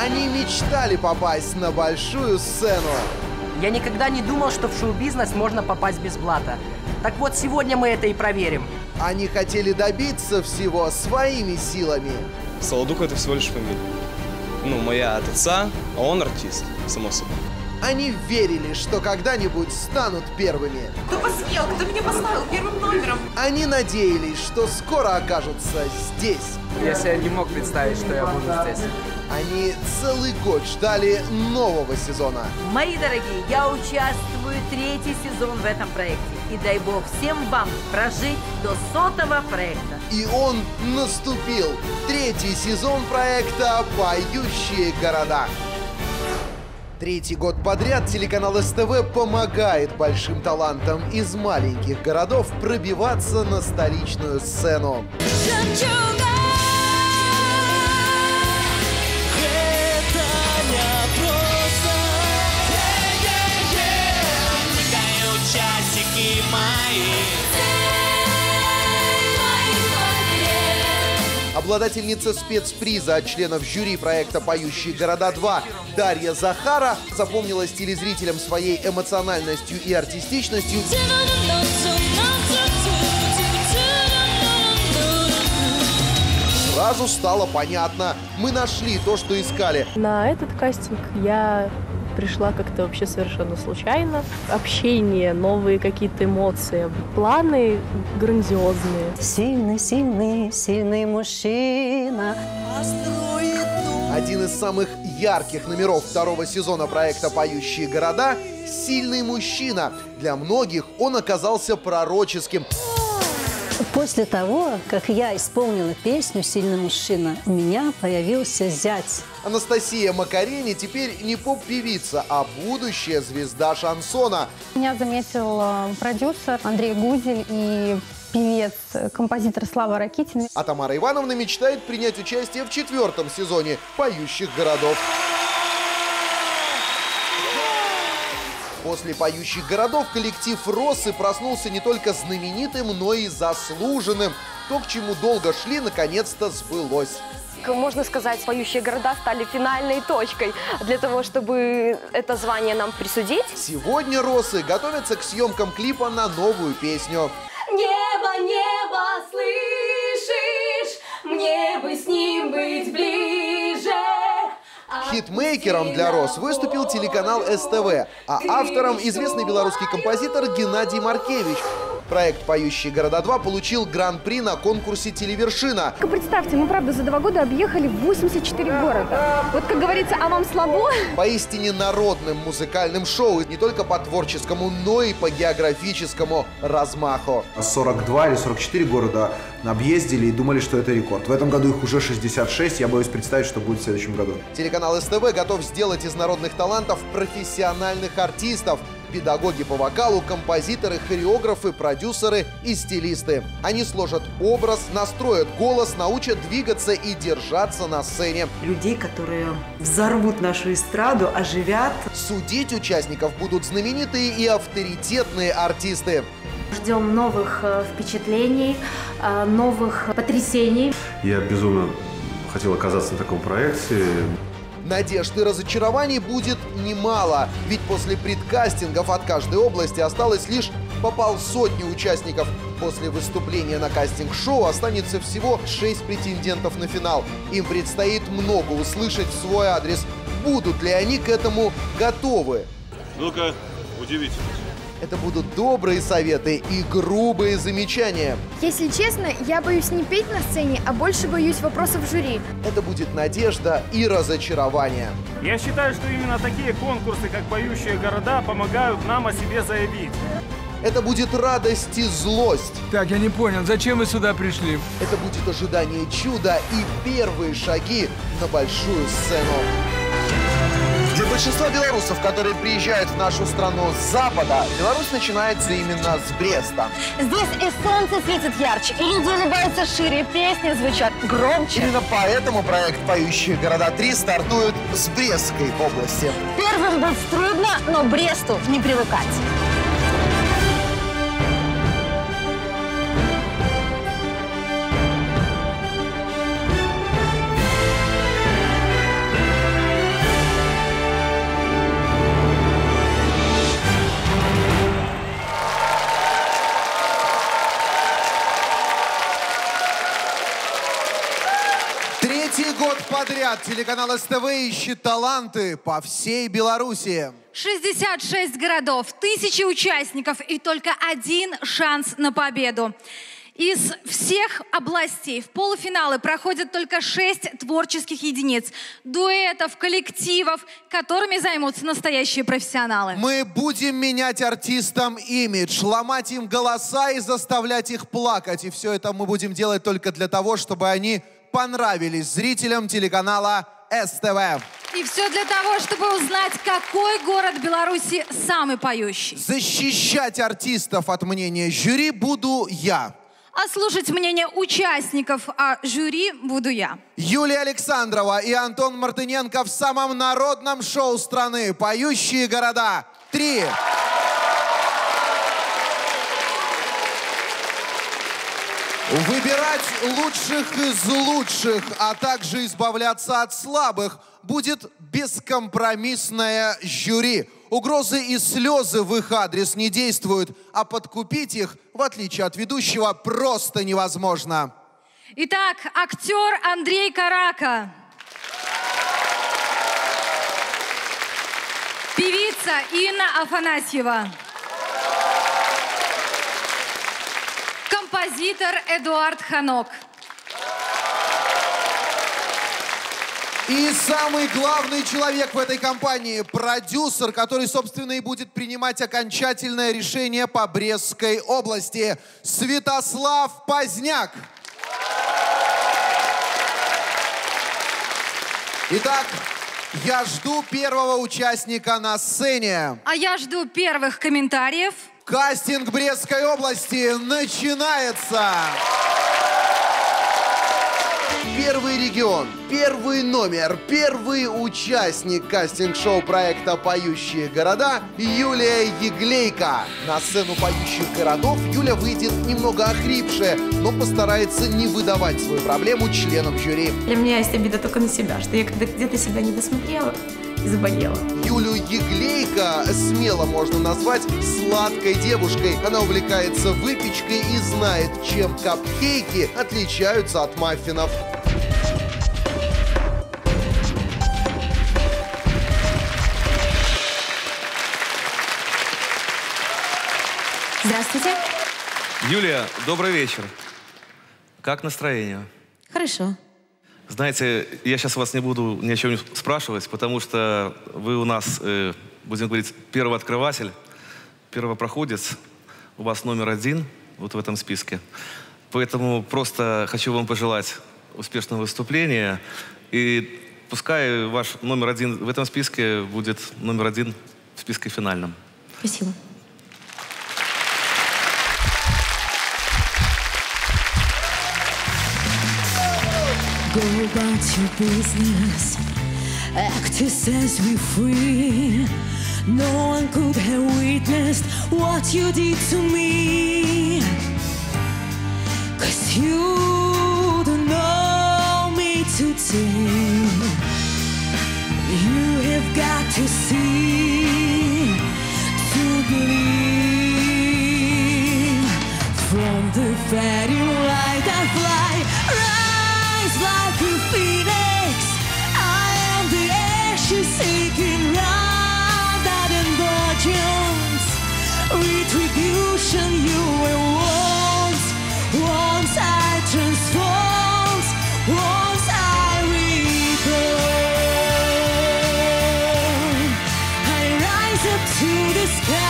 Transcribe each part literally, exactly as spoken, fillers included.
Они мечтали попасть на большую сцену. Я никогда не думал, что в шоу-бизнес можно попасть без блата. Так вот, сегодня мы это и проверим. Они хотели добиться всего своими силами. Солодух — это всего лишь фамилия. Ну, моя от отца, а он артист, само собой. Они верили, что когда-нибудь станут первыми. Кто посмел? Кто меня поставил первым номером? Они надеялись, что скоро окажутся здесь. Я себе не мог представить, что я буду здесь. Они целый год ждали нового сезона. Мои дорогие, я участвую третий сезон в этом проекте. И дай бог всем вам прожить до сотого проекта. И он наступил. Третий сезон проекта «Поющие города». Третий год подряд телеканал СТВ помогает большим талантам из маленьких городов пробиваться на столичную сцену. Обладательница спецприза от членов жюри проекта «Поющие города два» Дарья Захара запомнилась телезрителям своей эмоциональностью и артистичностью. Сразу стало понятно, мы нашли то, что искали. На этот кастинг я пришла как-то вообще совершенно случайно. Общение, новые какие-то эмоции, планы грандиозные. Сильный, сильный, сильный мужчина. Один из самых ярких номеров второго сезона проекта «Поющие города» — «Сильный мужчина». Для многих он оказался пророческим. После того, как я исполнила песню «Сильный мужчина», у меня появился зять. Анастасия Макарени теперь не поп-певица, а будущая звезда шансона. Меня заметил продюсер Андрей Гузель и певец, композитор Слава Ракитин. А Тамара Ивановна мечтает принять участие в четвертом сезоне «Поющих городов». После «Поющих городов» коллектив «Россы» проснулся не только знаменитым, но и заслуженным. То, к чему долго шли, наконец-то сбылось. Можно сказать, «Поющие города» стали финальной точкой для того, чтобы это звание нам присудить. Сегодня «Россы» готовятся к съемкам клипа на новую песню. Небо, небо, слышишь? Мне бы с ним быть ближе. Хитмейкером для «Рос» выступил телеканал СТВ, а автором известный белорусский композитор Геннадий Маркевич. Проект «Поющие города два» получил гран-при на конкурсе «Телевершина». Представьте, мы, правда, за два года объехали восемьдесят четыре города. Вот, как говорится, а вам слабо? Поистине народным музыкальным шоу не только по творческому, но и по географическому размаху. сорок два или сорок четыре города объездили и думали, что это рекорд. В этом году их уже шестьдесят шесть, я боюсь представить, что будет в следующем году. Телеканал СТВ готов сделать из народных талантов профессиональных артистов. Педагоги по вокалу, композиторы, хореографы, продюсеры и стилисты. Они сложат образ, настроят голос, научат двигаться и держаться на сцене. Людей, которые взорвут нашу эстраду, оживят. Судить участников будут знаменитые и авторитетные артисты. Ждем новых впечатлений, новых потрясений. Я безумно хотел оказаться на таком проекте. Надежд и разочарований будет немало, ведь после предкастингов от каждой области осталось лишь по полсотни участников. После выступления на кастинг-шоу останется всего шесть претендентов на финал. Им предстоит много услышать в свой адрес. Будут ли они к этому готовы? Ну-ка, удивительно. Это будут добрые советы и грубые замечания. Если честно, я боюсь не петь на сцене, а больше боюсь вопросов жюри. Это будет надежда и разочарование. Я считаю, что именно такие конкурсы, как «Поющие города», помогают нам о себе заявить. Это будет радость и злость. Так, я не понял, зачем вы сюда пришли? Это будет ожидание чуда и первые шаги на большую сцену. Для большинства белорусов, которые приезжают в нашу страну с запада, Беларусь начинается именно с Бреста. Здесь и солнце светит ярче, и люди улыбаются шире, песни звучат громче. Именно поэтому проект «Поющие города три» стартует с Брестской области. Первым быть трудно, но Бресту не привыкать. год подряд телеканал СТВ ищет таланты по всей Беларуси. шестьдесят шесть городов, тысячи участников и только один шанс на победу. Из всех областей в полуфиналы проходят только шесть творческих единиц, дуэтов, коллективов, которыми займутся настоящие профессионалы. Мы будем менять артистам имидж, ломать им голоса и заставлять их плакать. И все это мы будем делать только для того, чтобы они понравились зрителям телеканала СТВ. И все для того, чтобы узнать, какой город Беларуси самый поющий. Защищать артистов от мнения жюри буду я. А слушать мнение участников о жюри буду я. Юлия Александрова и Антон Мартыненко в самом народном шоу страны «Поющие города три». Выбирать лучших из лучших, а также избавляться от слабых будет бескомпромиссное жюри. Угрозы и слезы в их адрес не действуют, а подкупить их, в отличие от ведущего, просто невозможно. Итак, актер Андрей Карака. Певица Инна Афанасьева. Композитор Эдуард Ханок. И самый главный человек в этой компании – продюсер, который, собственно, и будет принимать окончательное решение по Брестской области – Святослав Поздняк. Итак, я жду первого участника на сцене. А я жду первых комментариев. Кастинг Брестской области начинается! Первый регион, первый номер, первый участник кастинг-шоу проекта «Поющие города» Юлия Еглейко. На сцену «Поющих городов» Юля выйдет немного охрипшая, но постарается не выдавать свою проблему членам жюри. Для меня есть обида только на себя, что я где-то себя не досмотрела и заболела. Юлю Еглейко смело можно назвать сладкой девушкой. Она увлекается выпечкой и знает, чем капкейки отличаются от маффинов. Здравствуйте. Юлия, добрый вечер. Как настроение? Хорошо. Знаете, я сейчас вас не буду ни о чем спрашивать, потому что вы у нас, э, будем говорить, первый открыватель, первопроходец. У вас номер один вот в этом списке. Поэтому просто хочу вам пожелать успешного выступления. И пускай ваш номер один в этом списке будет номер один в списке финальном. Спасибо. Go about your business, act as we free. No one could have witnessed what you did to me. Cause you don't know me today. You have got to see to believe. From the fairy light I fly, like a phoenix, I am the ashes seeking round out in vengeance. Retribution you will want. Once I transform, once I reborn, I rise up to the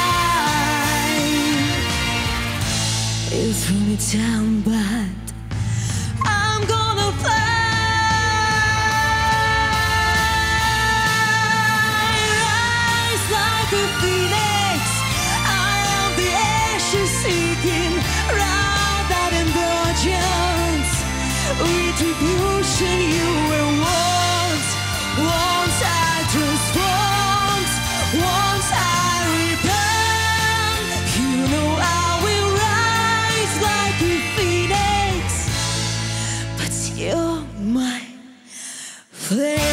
sky. You threw me down, but I'm gonna fly. Rise like a phoenix. I am the ashes seeking round out in vengeance. Retribution you will want. Once I transform, once I return, you know I will rise like a phoenix. But you're my flame.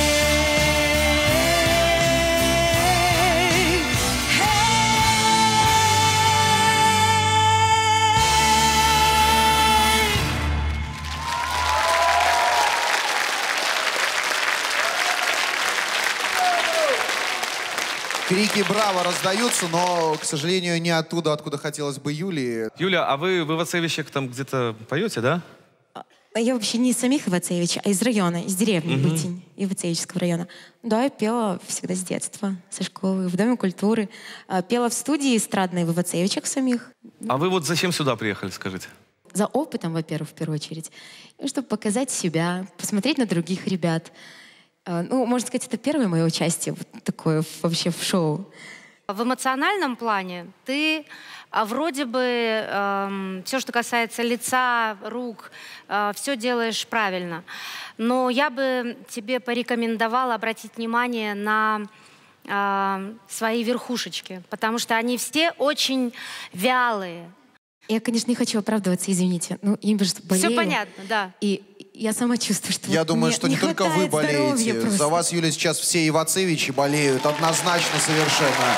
Крики «Браво!» раздаются, но, к сожалению, не оттуда, откуда хотелось бы Юлии. Юля, а вы в Ивацевичах там где-то поете, да? Я вообще не из самих Ивацевича, а из района, из деревни Мгм. Бытень, Ивацевичского района. Да, я пела всегда с детства, со школы, в Доме культуры. А, Пела в студии эстрадной в Ивацевичах самих. А вы вот зачем сюда приехали, скажите? За опытом, во-первых, в первую очередь. И чтобы показать себя, посмотреть на других ребят. А, Ну, можно сказать, это первое мое участие вот такое в- вообще в шоу. В эмоциональном плане ты а, вроде бы все, что касается лица, рук, все делаешь правильно. Но я бы тебе порекомендовала обратить внимание на а, свои верхушечки, потому что они все очень вялые. Я, конечно, не хочу оправдываться, извините. Ну, я просто болею. Все понятно, да. И я сама чувствую, что Я вот думаю, мне что не, не только вы хватает здоровья болеете. просто. За вас, Юля, сейчас все Ивацевичи болеют. Однозначно совершенно.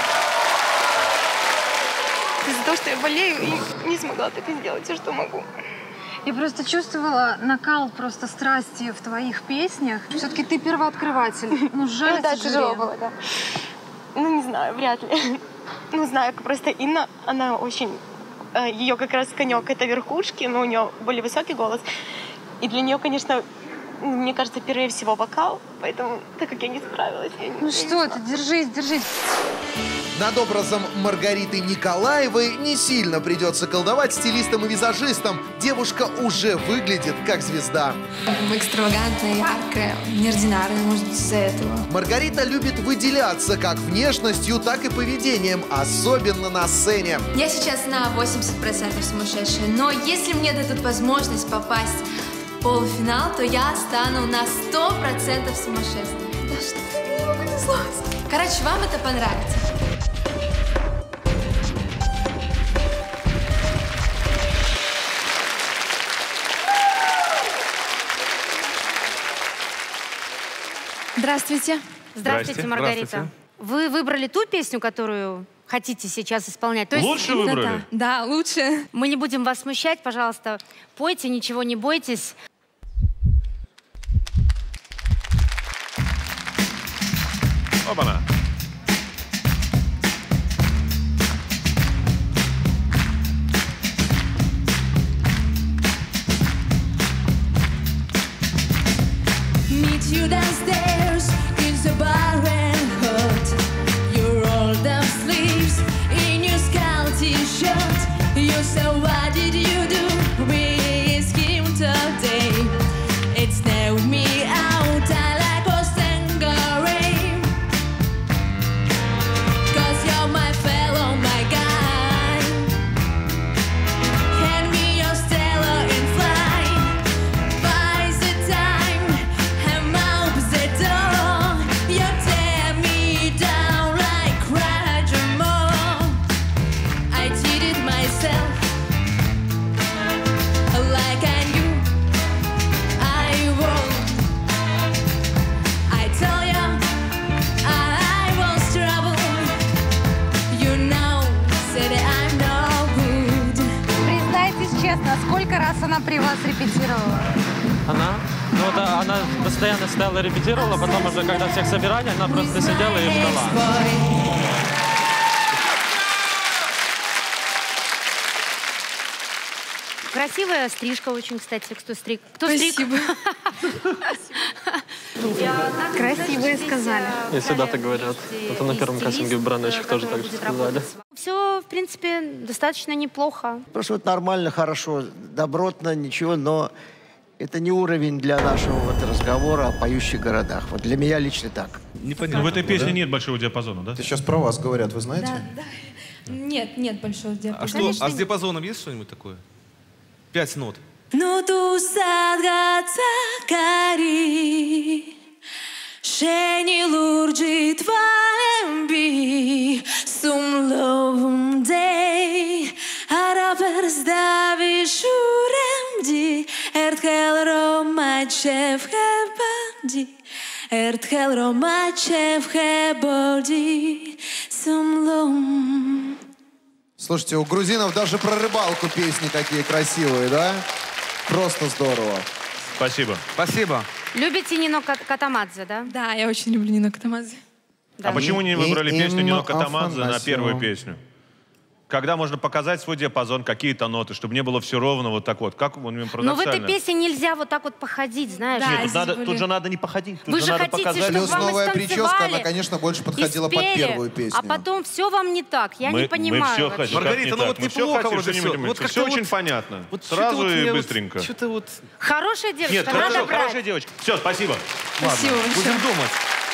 Из-за того, что я болею и не смогла так и сделать, и что могу. Я просто чувствовала накал просто страсти в твоих песнях. Все-таки ты первооткрыватель. Ну, жаль, Ну да, сожалею. тяжело было, да. Ну, не знаю, вряд ли. Ну, знаю, просто Инна, она очень... Ее как раз конек — это верхушки, но у нее более высокий голос. И для нее, конечно, мне кажется, первее всего вокал, поэтому, так как я не справилась, я не Ну что ты, держись, держись. Над образом Маргариты Николаевой не сильно придется колдовать стилистам и визажистам. Девушка уже выглядит как звезда. Экстравагантная, яркая, неординарная, может быть, из-за этого. Маргарита любит выделяться как внешностью, так и поведением, особенно на сцене. Я сейчас на восемьдесят процентов сумасшедшая, но если мне дадут возможность попасть в полуфинал, то я стану на сто процентов сумасшедшей. Да что ты, мне не понеслось. Короче, вам это понравится. Здравствуйте. Здравствуйте, Маргарита. Здравствуйте. Вы выбрали ту песню, которую хотите сейчас исполнять? То Лучше выбрали? Да, лучше. Мы не будем вас смущать, пожалуйста. Пойте, ничего не бойтесь. Опа-на. Meet you downstairs in the bar and hot. Your rolled up sleeves in your skull t-shirt. You said, what did you do? We schemed all day. It snowed me out. I like us and rain. Cause you're my fellow, my guy. Hand me your Stella and fly. By the time I'm out the door, you tear me down like Roger Moore. I did it myself, like I knew I won't. I tell ya, I was trouble. You know, said I'm no good. Признайтесь честно, сколько раз она при вас репетировала? Она? Ну, это она постоянно стояла, репетировала, потом уже, когда всех собирали, она просто сидела и ждала. Красивая стрижка очень, кстати. Кто стриг? Кто Спасибо. Красивые сказали. И всегда так говорят. Это на первом кастинге в Браночек тоже так же сказали. Все, в принципе, достаточно неплохо. Просто вот нормально, хорошо, добротно, ничего, но это не уровень для нашего вот разговора о поющих городах. Вот для меня лично так. Но в этой песне нет большого диапазона, да? Это сейчас про вас говорят, вы знаете? Да, да. Нет, нет большого диапазона. А что, а с диапазоном есть что-нибудь такое? Пять нот. Ну ту садгаца кари, шени лурджи твалемби, сумловум дей, араперс дави шуремди, эртхел ромачев хебади, эртхел ромачев хебоди, сумлом. Слушайте, у грузинов даже про рыбалку песни такие красивые, да? Просто здорово. Спасибо. Спасибо. Любите Нино Катамадзе, да? Да, я очень люблю Нино Катамадзе. Да. А почему не выбрали И- песню Инна Нино Катамадзе на Афанасьева. первую песню? Когда можно показать свой диапазон, какие-то ноты, чтобы не было все ровно вот так вот. Как он именно Но в этой парадоксально? песне нельзя вот так вот походить, знаешь. Нет, тут, надо, тут же надо не походить, тут Вы же же надо хотите, показать. чтобы Плюс вам новая истанцевали, прическа, она, конечно, больше подходила и под спели, первую песню. А потом все вам не так. Я мы, не понимаю. Мы все вообще. хотим. Маргарита, ну вот мы все неплохо хотим, вроде что всё. не Вот все как-то очень вот- понятно. вот Сразу что-то вот и мне вот- быстренько. Что-то вот... Хорошая девочка, Нет, надо хорошо, брать. хорошая девочка. Все, спасибо. Спасибо Ладно, большое. будем думать.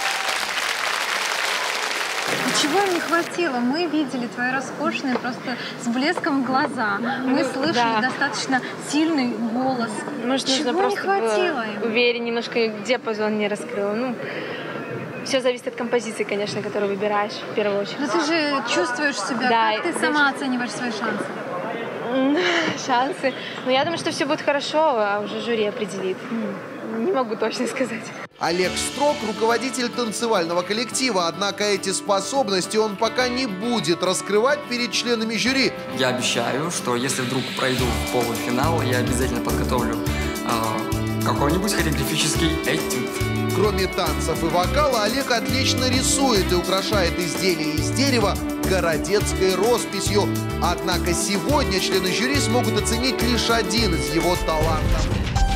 Чего им не хватило? Мы видели твои роскошные, просто с блеском в глаза. Мы Ну, слышали да. достаточно сильный голос. Может, Чего нужно не просто хватило было им? увереннее, немножко диапазон не раскрыла. Ну, все зависит от композиции, конечно, которую выбираешь в первую очередь. Но ты же чувствуешь себя, Да, как ты и- сама оцениваешь свои шансы? М, Шансы. Но я думаю, что все будет хорошо, а уже жюри определит. М, Не могу точно сказать. Олег Строк – руководитель танцевального коллектива, однако эти способности он пока не будет раскрывать перед членами жюри. Я обещаю, что если вдруг пройду в полуфинал, я обязательно подготовлю э, какой-нибудь хореографический этюд. Кроме танцев и вокала, Олег отлично рисует и украшает изделия из дерева городецкой росписью. Однако сегодня члены жюри смогут оценить лишь один из его талантов.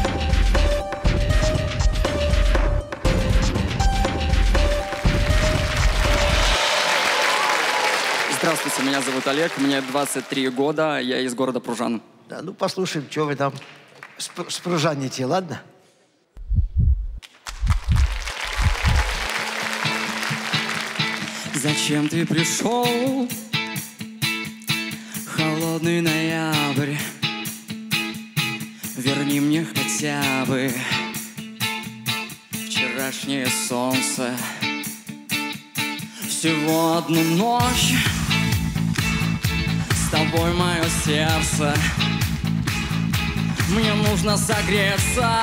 Здравствуйте, меня зовут Олег, мне двадцать три года, я из города Пружан. Да, ну послушаем, что вы там спр- спружаните, ладно? Зачем ты пришел? Холодный ноябрь. Верни мне хотя бы вчерашнее солнце. Всего одну ночь с тобой мое сердце. Мне нужно согреться.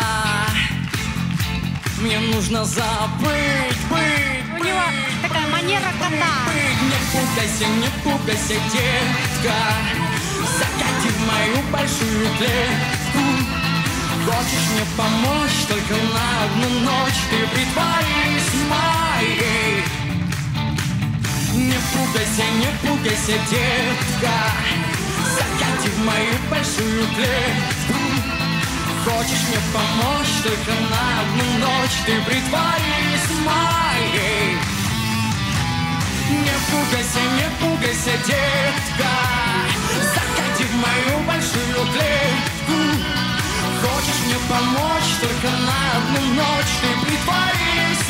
Мне нужно забыть, быть, У него такая манера кота. Не пугайся, не пугайся, детка. Заходи в мою большую клетку. Хочешь мне помочь только на одну ночь? Ты притворись моей. Не пугайся, не пугайся, детка. Заходи в мою большую клетку. Хочешь мне помочь только на одну ночь? Ты притворись моей. Не пугайся, не пугайся, детка. Заходи в мою большую клетку. Хочешь мне помочь только на одну ночь? Ты притворись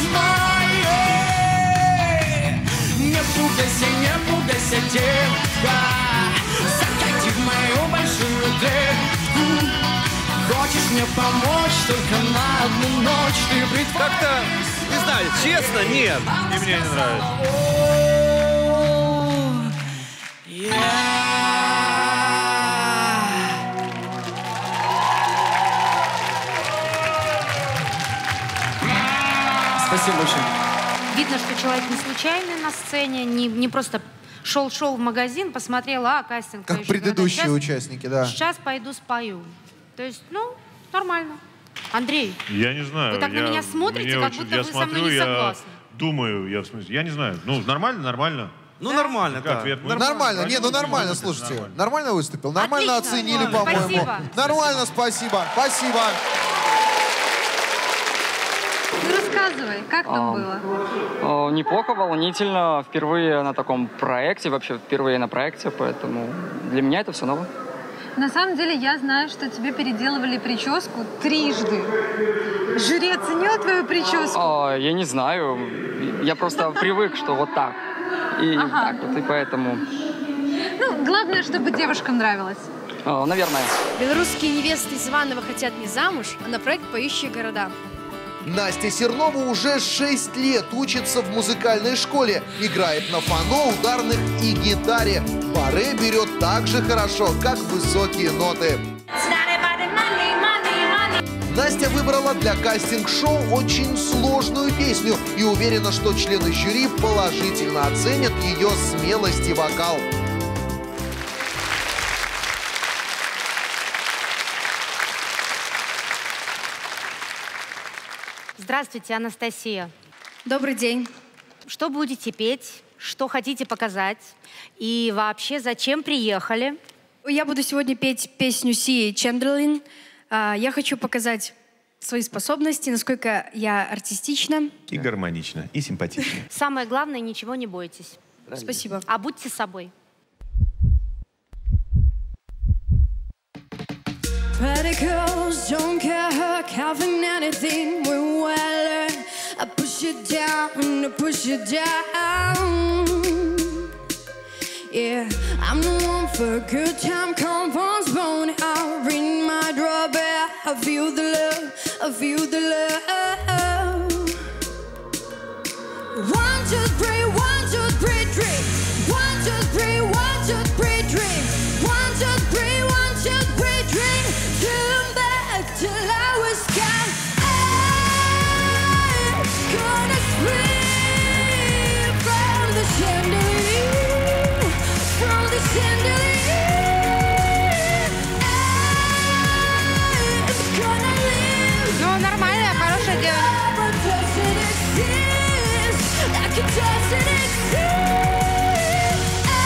моей. Не пугайся, не пугайся, детка. Заходи в мою большую клетку. Хочешь мне помочь только на одну ночь? Ты притворись. Как-то, не знаю, честно, нет. И мне не нравится. Спасибо большое. Видно, что человек не случайный на сцене, не, не просто шел-шел в магазин, посмотрел, а, кастинг. Как поющий города. предыдущие Сейчас- участники, да. Сейчас пойду спою. То есть, ну, нормально. Андрей, Я не знаю. Вы так на я- меня смотрите, мне как очень- будто я вы со смотрю, мной не я согласны. думаю, я в смысле, я не знаю. Ну, нормально, нормально. Ну, нормально, Как, да. ответ мой? Нормально, не, ну нормально, слушайте. Нормально выступил, нормально Отлично. оценили, Нормально. по-моему. Спасибо. Нормально, спасибо, спасибо. Ну, рассказывай, как там А, было? О, Неплохо, волнительно. Впервые на таком проекте, вообще впервые на проекте, поэтому для меня это все ново. На самом деле, я знаю, что тебе переделывали прическу трижды. Жюри оценило твою прическу? А, я не знаю, я просто привык, что вот так. И Ага. так вот, и поэтому, Ну, главное, чтобы девушкам нравилось. а, наверное. Белорусские невесты из Иваново хотят не замуж, а на проект «Поющие города». Настя Сернова уже шесть лет учится в музыкальной школе. Играет на фано, ударных и гитаре. Баре берет так же хорошо, как высокие ноты. Настя выбрала для кастинг-шоу очень сложную песню и уверена, что члены жюри положительно оценят ее смелость и вокал. здравствуйте, Анастасия. Добрый день. что будете петь, что хотите показать и вообще зачем приехали? Я буду сегодня петь песню Сии Чемберлин. Я хочу показать свои способности, насколько я артистична. И гармонично, и симпатично. Самое главное, ничего не бойтесь. Спасибо. А будьте собой. Pretty girls don't care her having anything when well I push it down, I push it down. Yeah, I'm the one for a good time, compounds bone. I'll ring my doorbell. I feel the love, I feel the love. One, two, three, one, two, three, three. One, two, three, one, two, three, three. One, two, three, one, two, three, three. Turn back till I was gone. I'm gonna swing from the chandelier, from the chandelier. I'm gonna live. Ну, нормальная, хорошая девочка. Like it doesn't exist.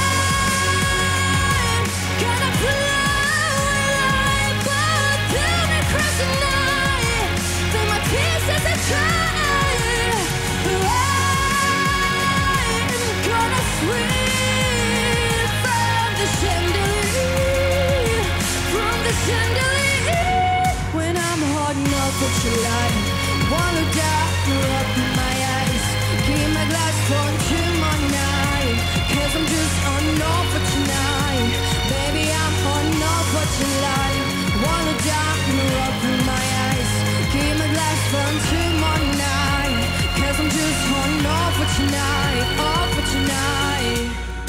I'm gonna fly down across the night. Through my pieces I try. I'm gonna swing from the chandelier, from the chandelier. When I'm holding up what you like, wanna die, up in my eyes. Keep my glass for tomorrow night, cause I'm just on off for tonight. Baby, I'm on off for tonight. Wanna die up in my eyes. Keep my glass for tomorrow night, cause I'm just on off for tonight, off for tonight.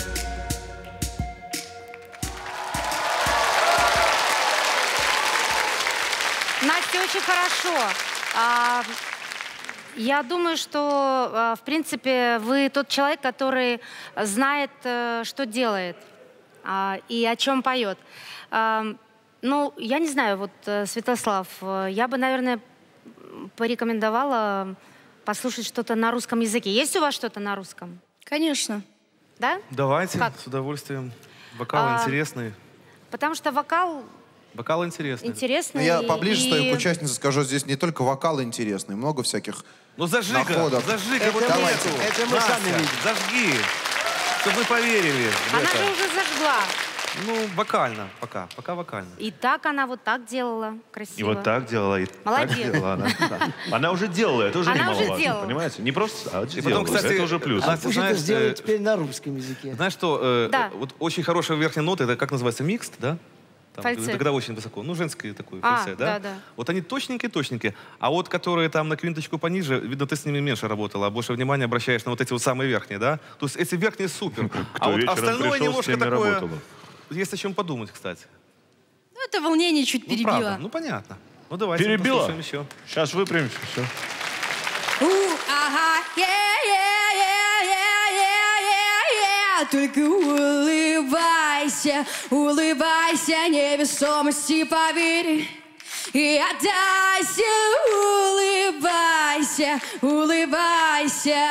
Настя, очень хорошо. А, я думаю, что, а, в принципе, вы тот человек, который знает, а, что делает а, и о чем поет. А, ну, я не знаю, вот, Святослав, я бы, наверное, порекомендовала послушать что-то на русском языке. Есть у вас что-то на русском? Конечно. Да? Давайте, Как? с удовольствием. Вокал А, интересный. Потому что вокал Вокал интересный. интересный. Я поближе и... стою к участнице, скажу, здесь не только вокал интересный, много всяких Ну зажига, находок. зажига Это вот мы- эту. это мы Настя, сами видим. зажги, чтобы мы поверили в Она это. же уже зажгла. Ну, вокально, пока, пока вокально. И так она вот так делала, красиво. И вот так делала, и Молодец. так делала. Она, да. Она уже делала, это уже Она уже немаловажно, делала. понимаете? Не просто, а И потом, делала, кстати, это уже плюс. Настя, Пусть знаешь, это сделают э, теперь на русском языке. Знаешь что, э, Да. э, вот очень хорошая верхняя нота, это как называется, микст, да? Там, Фальцет. когда очень высоко, ну, женский такой А, фальцет, да? да, да. Вот они точненькие-точненькие, а вот которые там на квинточку пониже, видно, ты с ними меньше работала, а больше внимания обращаешь на вот эти вот самые верхние, да? То есть эти верхние супер, а вот вечером остальное пришел, с немножко теми такое... работала. Есть о чем подумать, кстати. Ну, это волнение чуть Ну, перебило. правда, ну, понятно. Ну, давайте Перебила? послушаем еще. Сейчас выпрямимся, все. Ooh, ага, yeah, yeah, yeah, yeah, yeah, yeah, yeah. Только улыбайся, улыбайся, невесомости поверь. И отдайся, улыбайся, улыбайся.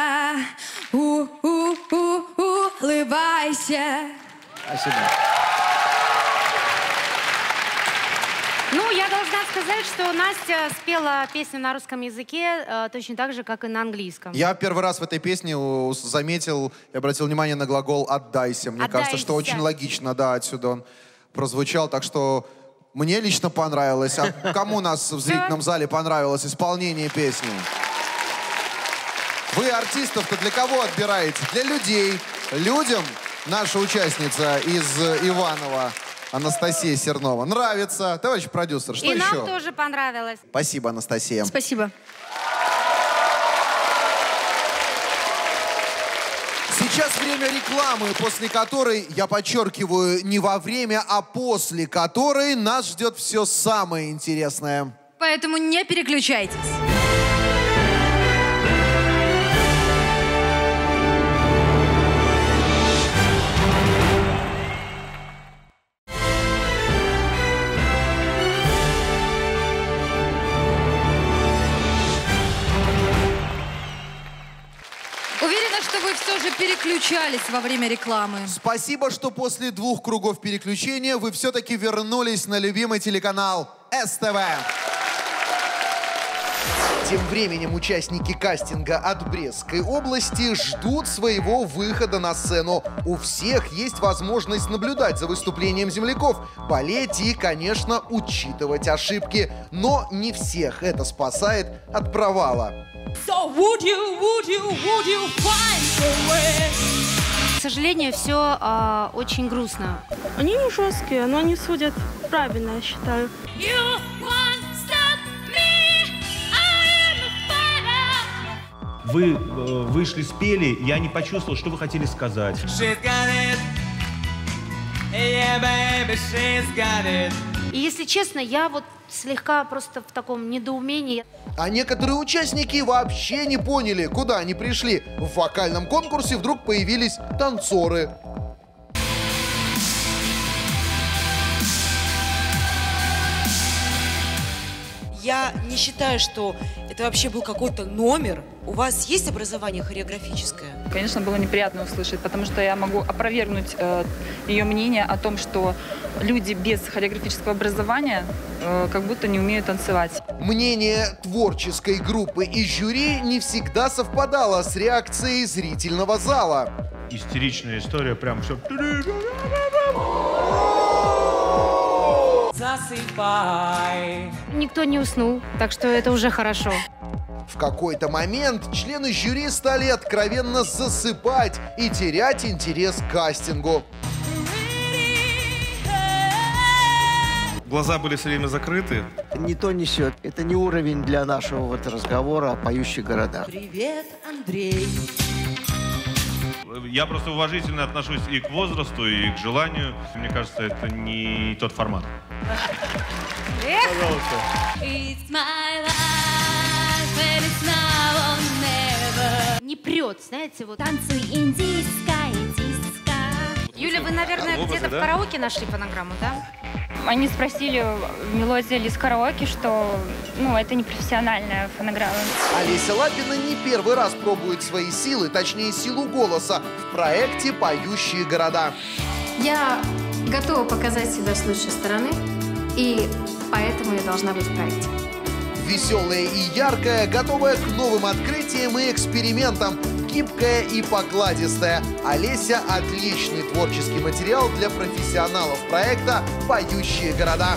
У-у-у, улыбайся. Спасибо. Ну, я должна сказать, что Настя спела песню на русском языке э, точно так же, как и на английском. Я первый раз в этой песне у- заметил и обратил внимание на глагол «отдайся». Мне кажется, что «Отдайся». очень логично, да, отсюда он прозвучал. Так что мне лично понравилось. А кому у нас в зрительном зале понравилось исполнение песни? Вы артистов-то для кого отбираете? Для людей. Людям наша участница из Иванова, Анастасия Сернова, нравится. Товарищ продюсер, что и еще? нам тоже понравилось. Спасибо, Анастасия. Спасибо. Сейчас время рекламы, после которой, я подчеркиваю, не во время, а после которой нас ждет все самое интересное. Поэтому не переключайтесь. что вы все же переключались во время рекламы. Спасибо, что после двух кругов переключения вы все-таки вернулись на любимый телеканал эс тэ вэ. Тем временем участники кастинга от Брестской области ждут своего выхода на сцену. У всех есть возможность наблюдать за выступлением земляков, болеть и, конечно, учитывать ошибки. Но не всех это спасает от провала. So would you, would you, would you find a way? К сожалению, все э, очень грустно. Они не жесткие, но они судят правильно, я считаю. You won't stop me, I am a fighter. Вы э, вышли, спели, я не почувствовал, что вы хотели сказать. She's got it. Yeah, baby, she's got it. И если честно, я вот слегка просто в таком недоумении. А некоторые участники вообще не поняли, куда они пришли. В вокальном конкурсе вдруг появились танцоры. Я не считаю, что это вообще был какой-то номер. У вас есть образование хореографическое? Конечно, было неприятно услышать, потому что я могу опровергнуть э, ее мнение о том, что люди без хореографического образования э, как будто не умеют танцевать. Мнение творческой группы и жюри не всегда совпадало с реакцией зрительного зала. Истеричная история, прям все. Засыпай. Никто не уснул, так что это уже хорошо. В какой-то момент члены жюри стали откровенно засыпать и терять интерес к кастингу. Глаза были все время закрыты. Не то несет. Это не уровень для нашего вот разговора о поющих городах. Привет, Андрей. Я просто уважительно отношусь и к возрасту, и к желанию. Мне кажется, это не тот формат. Пожалуйста. It's my life, and it's now or never. Не прет, знаете, вот. Танцуй индийская, диска. Юля, вы, наверное, Образы, где-то да? в караоке нашли фонограмму, да? Они спросили мелодию из караоке, что ну, это не профессиональная фонограмма. Олеся Лапина не первый раз пробует свои силы, точнее силу голоса, в проекте «Поющие города». Я готова показать себя с лучшей стороны, и поэтому я должна быть в проекте. Веселая и яркая, готовая к новым открытиям и экспериментам. Гибкая и покладистая. Олеся – отличный творческий материал для профессионалов проекта «Поющие города».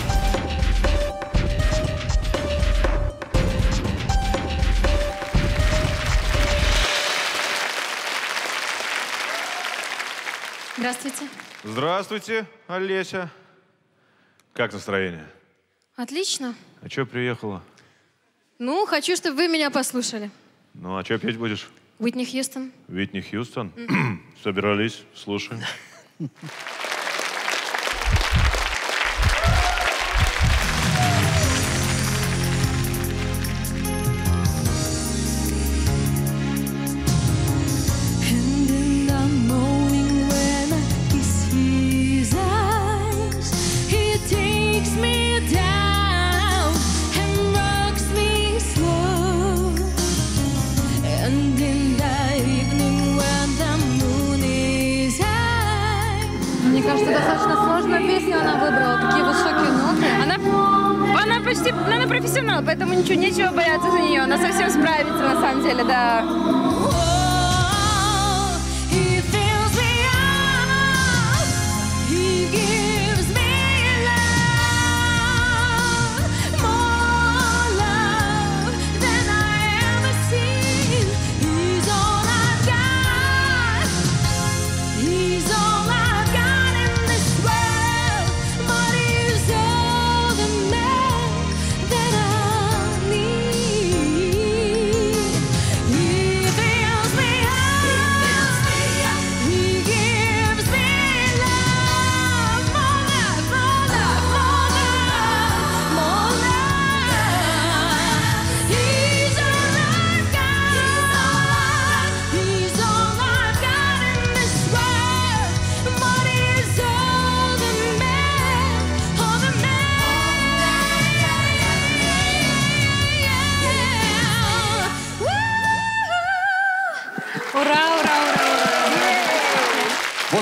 Здравствуйте. Здравствуйте, Олеся. Как настроение? Отлично. А чё приехала? Ну, хочу, чтобы вы меня послушали. Ну, а чё петь будешь? Уитни Хьюстон. Уитни Хьюстон? Собирались, слушаем. Мне кажется, достаточно сложную песню она выбрала. Такие высокие ноты. Она, она почти, она профессионал, поэтому ничего, нечего бояться за нее. Она совсем справится, на самом деле, да. He feels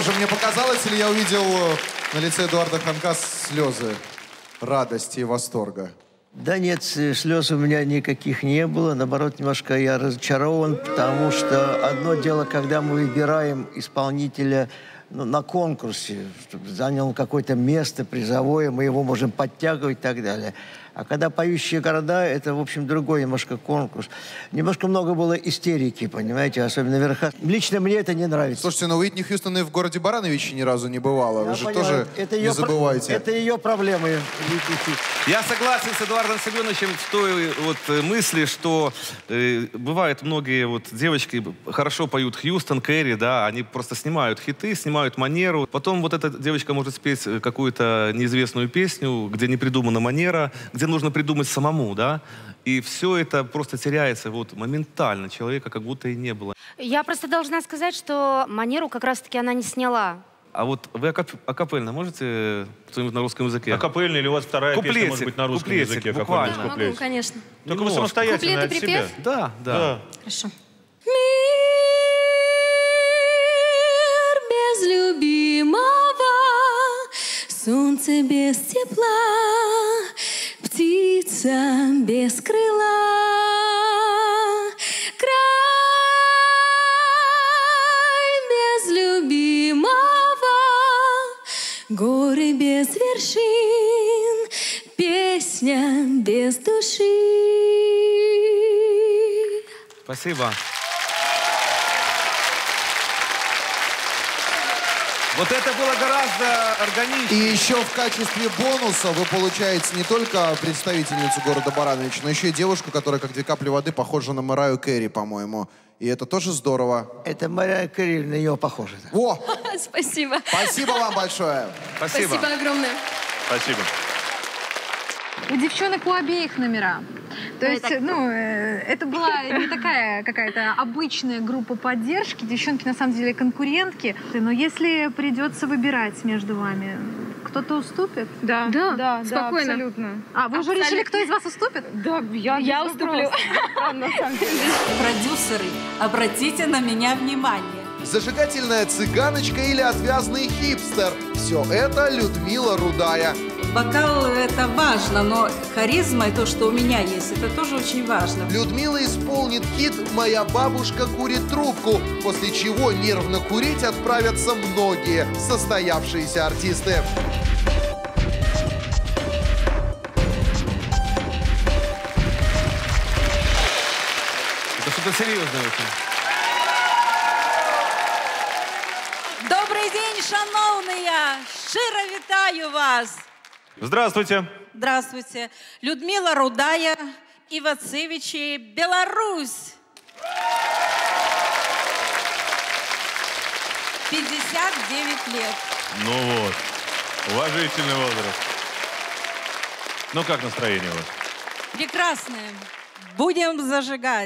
же, мне показалось, или я увидел на лице Эдуарда Ханка слезы радости и восторга? Да нет, слез у меня никаких не было. Наоборот, немножко я разочарован, потому что одно дело, когда мы выбираем исполнителя, ну, на конкурсе, чтобы занял какое-то место призовое, мы его можем подтягивать и так далее. А когда «Поющие города», это, в общем, другой немножко конкурс. Немножко много было истерики, понимаете, особенно наверху. Лично мне это не нравится. Слушайте, но Уитни Хьюстон и в городе Барановичи ни разу не бывала. Вы же понимаю, тоже это не ее забывайте. Про... Это ее проблемы. Я согласен с Эдуардом Семеновичем в той вот мысли, что э, бывают многие вот девочки хорошо поют Хьюстон, Кэрри, да, они просто снимают хиты, снимают манеру. Потом вот эта девочка может спеть какую-то неизвестную песню, где не придумана манера, где нужно придумать самому, да, и все это просто теряется вот моментально, человека как будто и не было. Я просто должна сказать, что манеру как раз-таки она не сняла. А вот вы акап акапельно можете что-нибудь на русском языке? Акапельно или у вас вторая куплетик, песня может быть на русском куплетик, языке? буквально. Какой-нибудь Могу, куплетик? конечно. Только вы Немножко. самостоятельно Куплет от и припев? себя. Да, да. Хорошо. Мир без любимого, солнце без тепла, птица без крыла, край без любимого, горы без вершин, песня без души. Спасибо. Вот это было гораздо органичнее. И еще в качестве бонуса вы получаете не только представительницу города Баранович, но еще и девушку, которая как две капли воды похожа на Мараю Кэрри, по-моему. И это тоже здорово. Это Мария Кэрри, на нее похоже. О! Спасибо. Спасибо вам большое. Спасибо. Спасибо огромное. Спасибо. У девчонок у обеих номера. То есть, ну, э, это была не такая какая-то обычная группа поддержки. Девчонки, на самом деле, конкурентки. Но если придется выбирать между вами, кто-то уступит? Да, Да, да, спокойно. да, абсолютно. А, вы уже Абсолютно. решили, кто из вас уступит? Да, я, Я без уступлю. вопросов. На самом деле. Продюсеры, обратите на меня внимание. Зажигательная цыганочка или отвязный хипстер. Все это Людмила Рудая. Вокал — это важно, но харизма и то, что у меня есть, это тоже очень важно. Людмила исполнит хит «Моя бабушка курит трубку», после чего нервно курить отправятся многие состоявшиеся артисты. Это что-то серьезное очень. Добрий день, шановні! Щиро вітаю вас! Здравствуйте. Здравствуйте. Людмила Рудая, Ивацевичи, Беларусь. пятьдесят девять лет. Ну вот, уважительный возраст. Ну как настроение у вас? Прекрасное. Будем зажигать.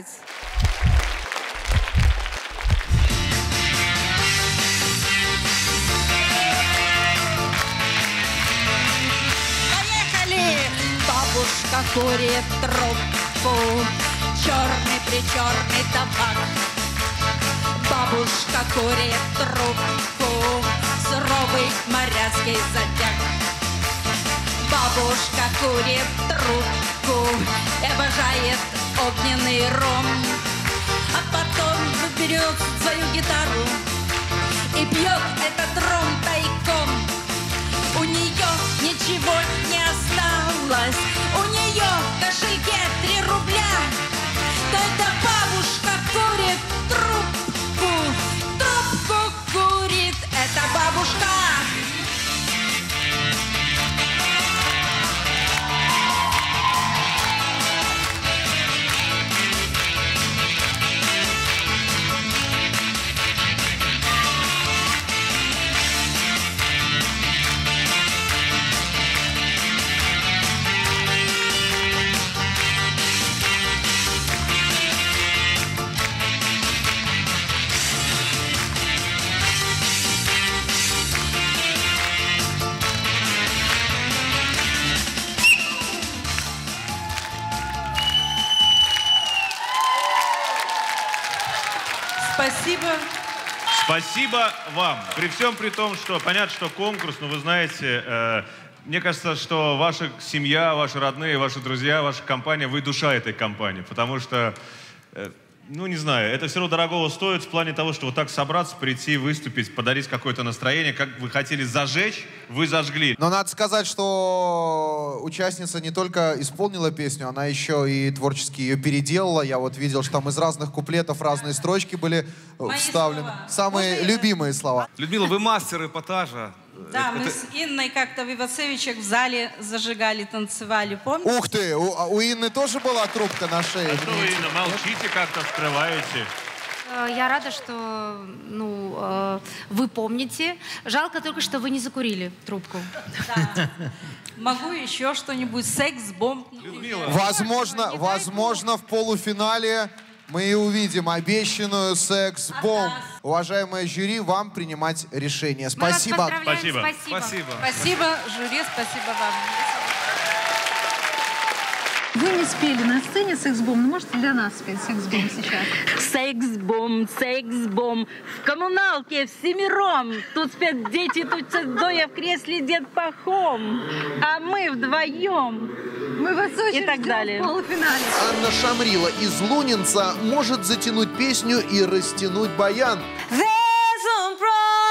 Бабушка курит трубку, черный-причерный табак. Бабушка курит трубку, суровый моряцкий зодиак. Бабушка курит трубку и обожает огненный ром. А потом берет свою гитару и пьет этот ром тайком. У нее ничего не осталось, у нее в кошельке три рубля. Да эта бабушка курит трубку, трубку курит эта бабушка. Спасибо, Спасибо вам. При всем при том, что понятно, что конкурс, но вы знаете, э, мне кажется, что ваша семья, ваши родные, ваши друзья, ваша компания, вы душа этой компании. Потому что, э, ну не знаю, это все равно дорогого стоит в плане того, что вот так собраться, прийти, выступить, подарить какое-то настроение. Как вы хотели зажечь, вы зажгли. Но надо сказать, что участница не только исполнила песню, она еще и творчески ее переделала. Я вот видел, что там из разных куплетов разные строчки были Мои вставлены. слова. Самые Можно я? любимые слова. Людмила, вы мастер эпатажа. Да, Это- мы с Инной как-то в Ивасевичах в зале зажигали, танцевали, помните? Ух ты, у, у Инны тоже была трубка на шее. А что вы, Инна, молчите как-то, скрываете? Э, Я рада, что ну, э, вы помните. Жалко только, что вы не закурили трубку. Могу еще что-нибудь, секс-бомб. Возможно, возможно, в полуфинале мы и увидим обещанную секс-бомб. Уважаемое жюри, вам принимать решение. Спасибо. Спасибо. Спасибо. Спасибо, жюри, спасибо вам. Вы не спели на сцене секс-бомб, но можете для нас спеть секс-бомб сейчас? Секс-бомб, секс-бомб. В коммуналке всемиром. Тут спят дети, тут Зоя в кресле, дед Пахом. А мы вдвоем. Мы вас очень И так ждем далее. в полуфинале. Анна Шамрила из Лунинца может затянуть песню и растянуть баян. There's a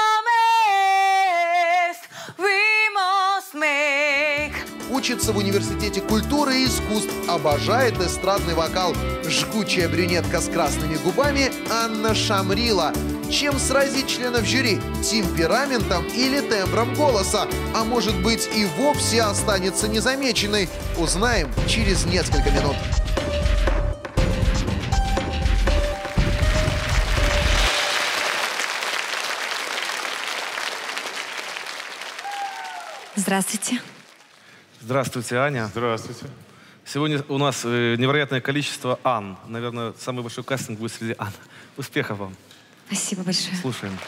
promise we must make. Учится в университете культуры и искусств, обожает эстрадный вокал. Жгучая брюнетка с красными губами Анна Шамрила. Чем сразить членов жюри? Темпераментом или тембром голоса? А может быть и вовсе останется незамеченной? Узнаем через несколько минут. Здравствуйте. Здравствуйте, Аня. Здравствуйте. Сегодня у нас э, невероятное количество Ан. Наверное, самый большой кастинг будет среди Ан. Успехов вам. Спасибо большое. Слушаем.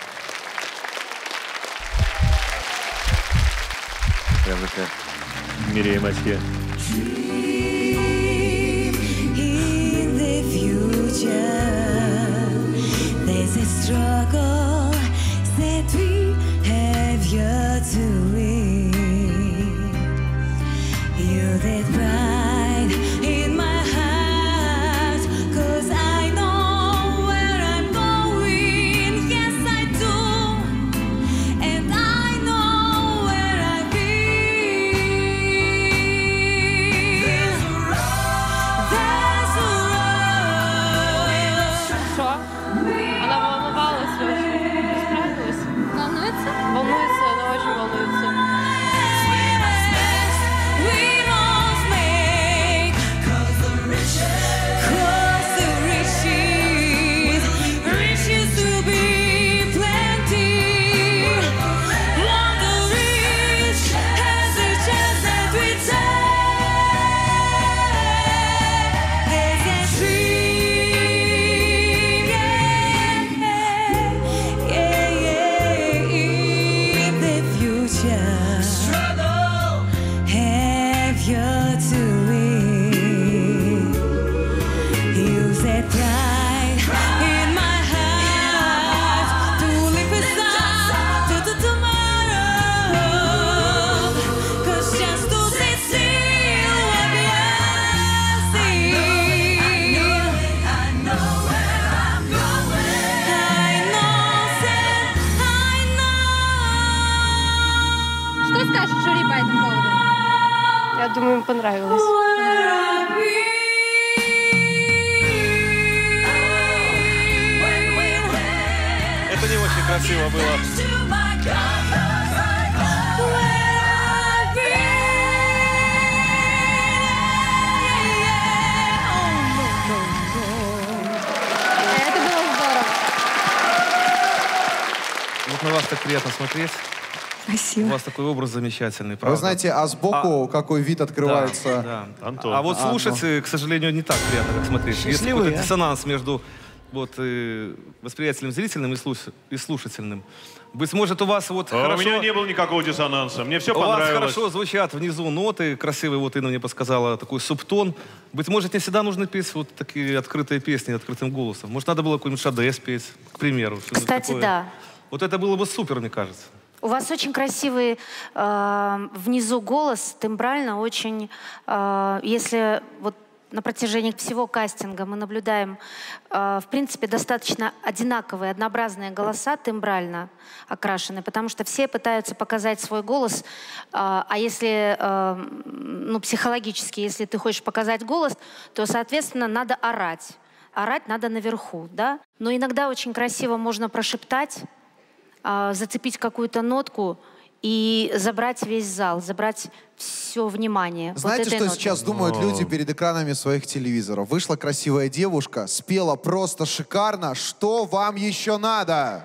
Прям как Мирея Матье. In the future, there's a struggle that we have yet to win. You that pride in my heart, 'cause I know where I'm going. Yes, I do, and I know where I've been. There's a road, there's a road. Что? Она волновалась очень. Не справилась? Волнуется? Волнуется, она очень волнуется. We must make, 'cause the riches, 'cause the riches, riches to be plenty. One the rich has a chance that we take. There's a dream, yeah, yeah, yeah, in the future. Struggle have your to win. Use that pride in my heart to live aside to the tomorrow. 'Cause just to sit still will be asking. I know where I'm going. I know that I know. Что скажет жюри по этому поводу? Я думаю, им понравилось. Это не очень красиво было. Это было здорово. Вот на вас так приятно смотреть. Спасибо. У вас такой образ замечательный, правда. Вы знаете, а сбоку какой вид открывается? Да, да. Антон. А вот А, слушать, э, к сожалению, не так приятно, как смотреть. Есть Счастливые, какой-то а? диссонанс между вот, э, восприятием зрительным и, слуш... и слушательным. Быть может, у вас вот а хорошо... У меня не было никакого диссонанса, мне все у понравилось. У вас хорошо звучат внизу ноты, красивые, вот Инна мне подсказала, такой субтон. Быть может, не всегда нужно петь вот такие открытые песни, открытым голосом. Может, надо было какой-нибудь Шаде спеть, к примеру. Кстати, такое. Да. Вот это было бы супер, мне кажется. У вас очень красивый э, внизу голос, тембрально очень, э, если вот на протяжении всего кастинга мы наблюдаем, э, в принципе, достаточно одинаковые, однообразные голоса, тембрально окрашенные, потому что все пытаются показать свой голос, э, а если, э, ну, психологически, если ты хочешь показать голос, то, соответственно, надо орать. Орать надо наверху, да? Но иногда очень красиво можно прошептать, зацепить какую-то нотку и забрать весь зал, забрать все внимание. Знаете, вот что ноты. сейчас думают люди перед экранами своих телевизоров? Вышла красивая девушка, спела просто шикарно. Что вам еще надо?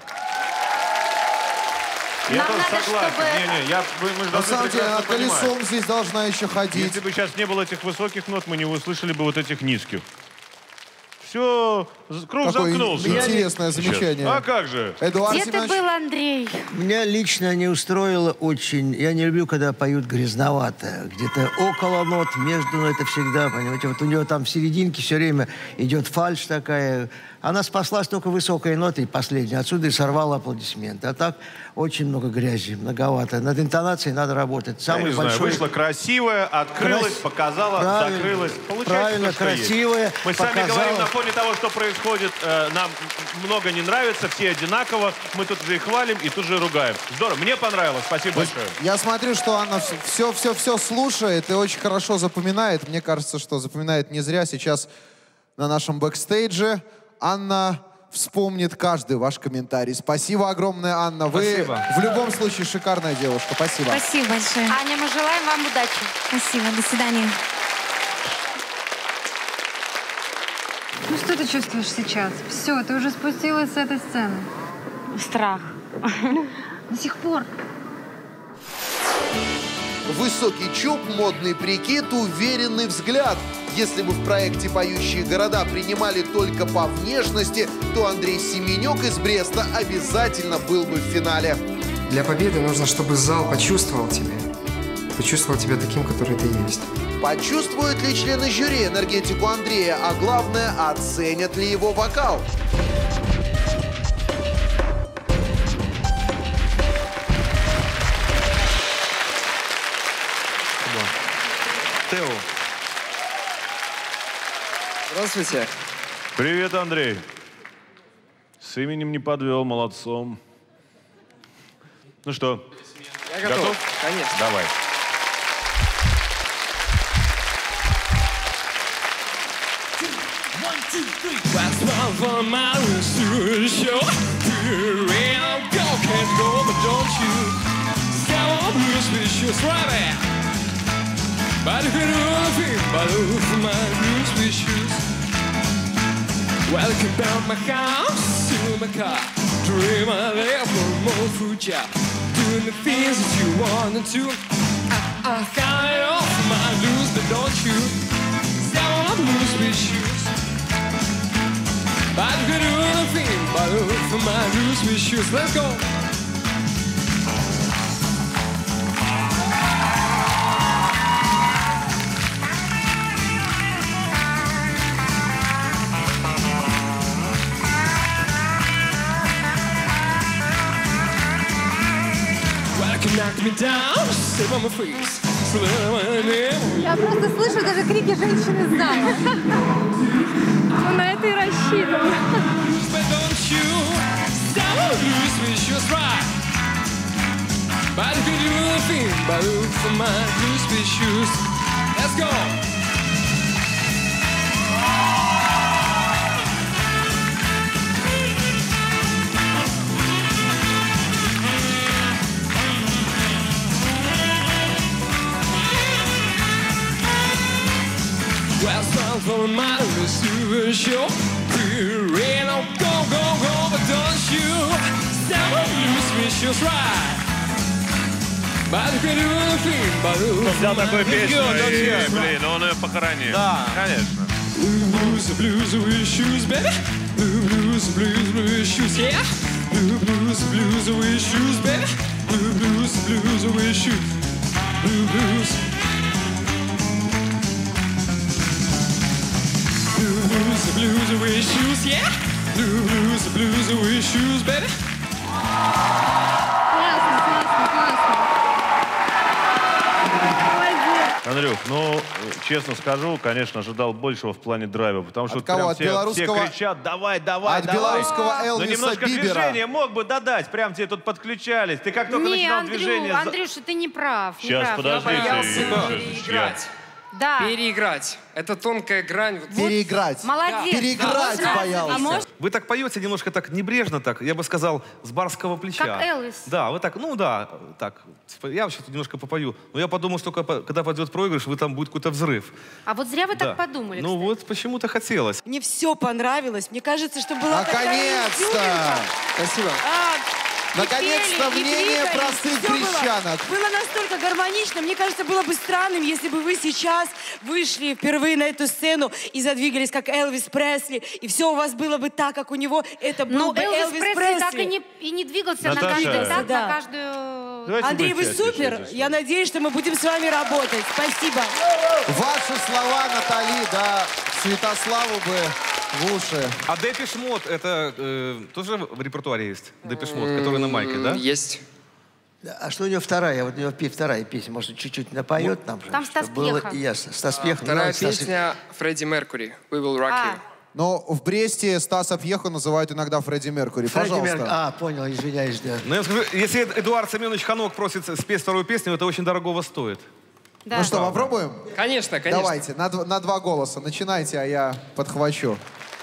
Я Нам тоже надо, согласен. чтобы... Не, не, я, мы, мы же На самом деле, она колесом понимать. здесь должна еще ходить. Если бы сейчас не было этих высоких нот, мы не услышали бы вот этих низких. Все, круг Какое замкнулся. интересное замечание. А как же? Эдуард Где ты был, Андрей? Меня лично не устроило очень. Я не люблю, когда поют грязновато. Где-то около нот, между, но это всегда, понимаете. Вот у нее там в серединке все время идет фальшь такая. Она спаслась только высокой нотой последней. Отсюда и сорвала аплодисменты. А так очень много грязи, многовато. Над интонацией надо работать. Самый Я не большой... знаю, вышла красивая, открылась, Крас... показала, правильно, закрылась. Получается, правильно, то, что красивая, есть. Мы показала... сами говорим, на фоне того, что происходит, э, нам много не нравится, все одинаково. Мы тут же и хвалим, и тут же ругаем. Здорово, мне понравилось, спасибо Вот большое. Я смотрю, что она все-все-все слушает и очень хорошо запоминает. Мне кажется, что запоминает не зря. Сейчас на нашем бэкстейдже Анна вспомнит каждый ваш комментарий. Спасибо огромное, Анна. Вы Спасибо. в любом случае шикарная девушка. Спасибо. Спасибо большое. Аня, мы желаем вам удачи. Спасибо, до свидания. Ну что ты чувствуешь сейчас? Все, ты уже спустилась с этой сцены. Страх. До сих пор. Высокий чуб, модный прикид, уверенный взгляд. Если бы в проекте «Поющие города» принимали только по внешности, то Андрей Семенюк из Бреста обязательно был бы в финале. Для победы нужно, чтобы зал почувствовал тебя. Почувствовал тебя таким, который ты есть. Почувствуют ли члены жюри энергетику Андрея, а главное, оценят ли его вокал? Тео. Здравствуйте. Привет, Андрей. С именем не подвел, молодцом. Ну что, Я готов. готов? Конечно. Давай. That's one for my to show. Real go can't go, but don't you step on blue suspicious rabbit. But you can do nothing but for my blue suspicious. Welcome down my house to my car. Dream I live for more future. Doing the things that you wanted to. I, I got it off my blues, but don't you step on blue suspicious. But you can do nothing but look for my blue sweet shoes. Let's go! Well, you can knock me down, sit on my face, slip my name. Я просто слышу даже крики женщины из зала. Он на это и рассчитывал. But don't you stop lose me just right. But you can do nothing but look for my blue sweet shoes. Let's go! Well, some for my super show. Rain, oh, go, go, go, but don't you stop lose me just right. But you can do nothing but look for Взял my такую blue песню и, shoes. блин, он ее похоронил. Да. Конечно. Blues, blues, with shoes, baby. Blue, blue, blues, blues, blues shoes, yeah. Blue blues, blues with shoes, baby. Blue blues, blues with shoes. Blue blues. Blue blues, blues with shoes, yeah. Blue blues, blues with shoes, baby. Классно, классно, классно. Андрюх, ну, честно скажу, конечно, ожидал большего в плане драйва, потому что От кого? прям От все, белорусского- все кричат, давай, давай, От давай. белорусского Ну, Элвиса немножко Бибера. движения мог бы додать, прям тебе тут подключались. Ты как только Не, начинал Андрю, движение... за- Андрюша, ты не прав. не Сейчас, прав. подожди. Я боялся. ты- Переиграть. Да. Переиграть. Это тонкая грань. Вот- Переиграть. Молодец. Переиграть Да. боялся. А может, Вы так поете немножко так небрежно, так, я бы сказал, с барского плеча. как Элвис? Да, вы так, ну да, так. типа, я сейчас немножко попою. Но я подумал, что когда когда пойдет проигрыш, вы там будет какой-то взрыв. А вот зря вы Да. так подумали. Ну вот почему-то хотелось. Мне все понравилось. Мне кажется, что была такая Наконец-то! изюминка. Спасибо. А, и Наконец-то пели, и мнение двигались, простых всё было- крестьянок. Было настолько гармонично. Мне кажется, было бы странным, если бы вы сейчас вышли впервые на эту сцену и задвигались, как Элвис Пресли, и все у вас было бы так, как у него. Это был Ну, бы Элвис Элвис Пресли Пресли. так и не, и не двигался на Наташа. каждый такт, Да. на каждую... Давайте Андрей, вы будьте супер. отвечать. Я надеюсь, что мы будем с вами работать. Спасибо. Ваши слова, Натали, да, Святославу бы в уши. А Депеш Мод, это э, тоже в репертуаре есть? Депеш Мод, который на майке, да? Есть. Да, а что у него вторая? Вот у него пи- вторая песня. Может, чуть-чуть напоет нам? Там чтобы Стас было Пьеха. ясно. Стас Пьеха. ну, Вторая давайте, Стас- песня Фредди Меркури. We will rock А. you. Но в Бресте Стаса Пьеху называют иногда Фредди Меркури. Фредди Пожалуйста. Мерк- А, понял, извиняюсь, да. Ну, я скажу, если Эдуард Семенович Ханок просит спеть вторую песню, это очень дорогого стоит. Да. Ну что, попробуем? Конечно, конечно. Давайте, на, дв- на два голоса. Начинайте, а я подхвачу.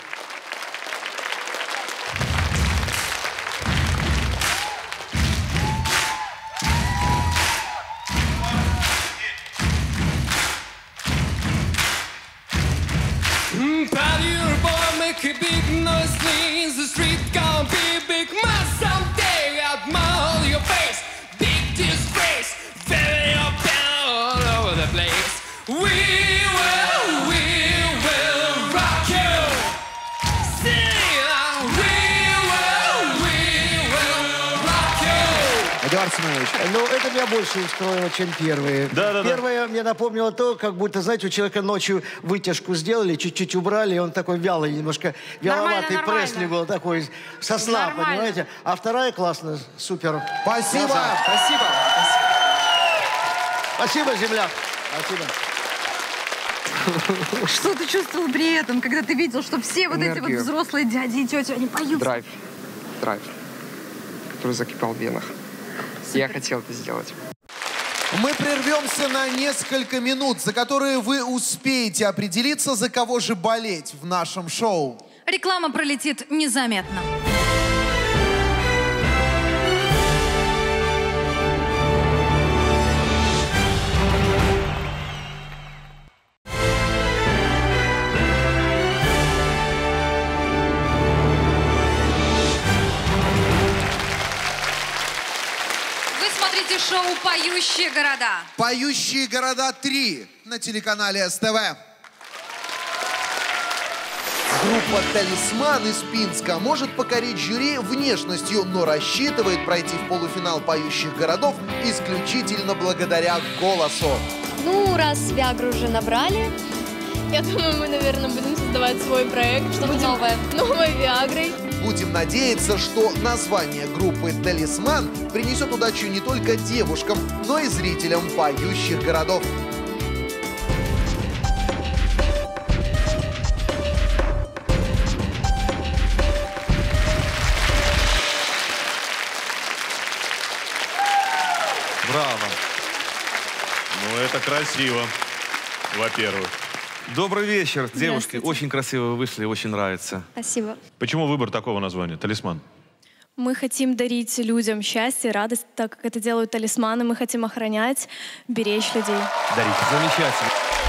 Mm, proud of your boy, make a big noise, please. The street gonna be a big mess someday. Outmall your face, big disgrace, bury your pen all over the place. We will, we will rock you. Sing, uh, we will, we will rock you. Эдуард Семенович. Ну, это меня больше устроило, чем первые. Да-да-да. Первое мне напомнило то, как будто, знаете, у человека ночью вытяжку сделали, чуть-чуть убрали, и он такой вялый, немножко вяловатый. Нормально, Пресли был такой, со сна, Нормально. понимаете? А вторая классно, супер. Спасибо. Назад. Спасибо. Спасибо, земля. Спасибо. Что ты чувствовал при этом, когда ты видел, что все вот эти вот Энергию. взрослые дяди и тети, они поют? Драйв. Драйв. Который закипал в венах. Я хотел это сделать. Мы прервемся на несколько минут, за которые вы успеете определиться, за кого же болеть в нашем шоу. Реклама пролетит незаметно. Вы смотрите шоу «Поющие города». «Поющие города три» на телеканале СТВ. Группа «Талисман» из Пинска может покорить жюри внешностью, но рассчитывает пройти в полуфинал «Поющих городов» исключительно благодаря голосу. Ну, раз Виагру уже набрали, я думаю, мы, наверное, будем создавать свой проект. Что-то новое. Новой Виагрой. Будем надеяться, что название группы «Талисман» принесет удачу не только девушкам, но и зрителям поющих городов. Браво. Ну, это красиво, во-первых. Добрый вечер, девушки. Здравствуйте. Очень красиво вы вышли, очень нравится. Спасибо. Почему выбор такого названия? «Талисман». Мы хотим дарить людям счастье, радость, так как это делают талисманы. Мы хотим охранять, беречь людей. Дарите. Замечательно.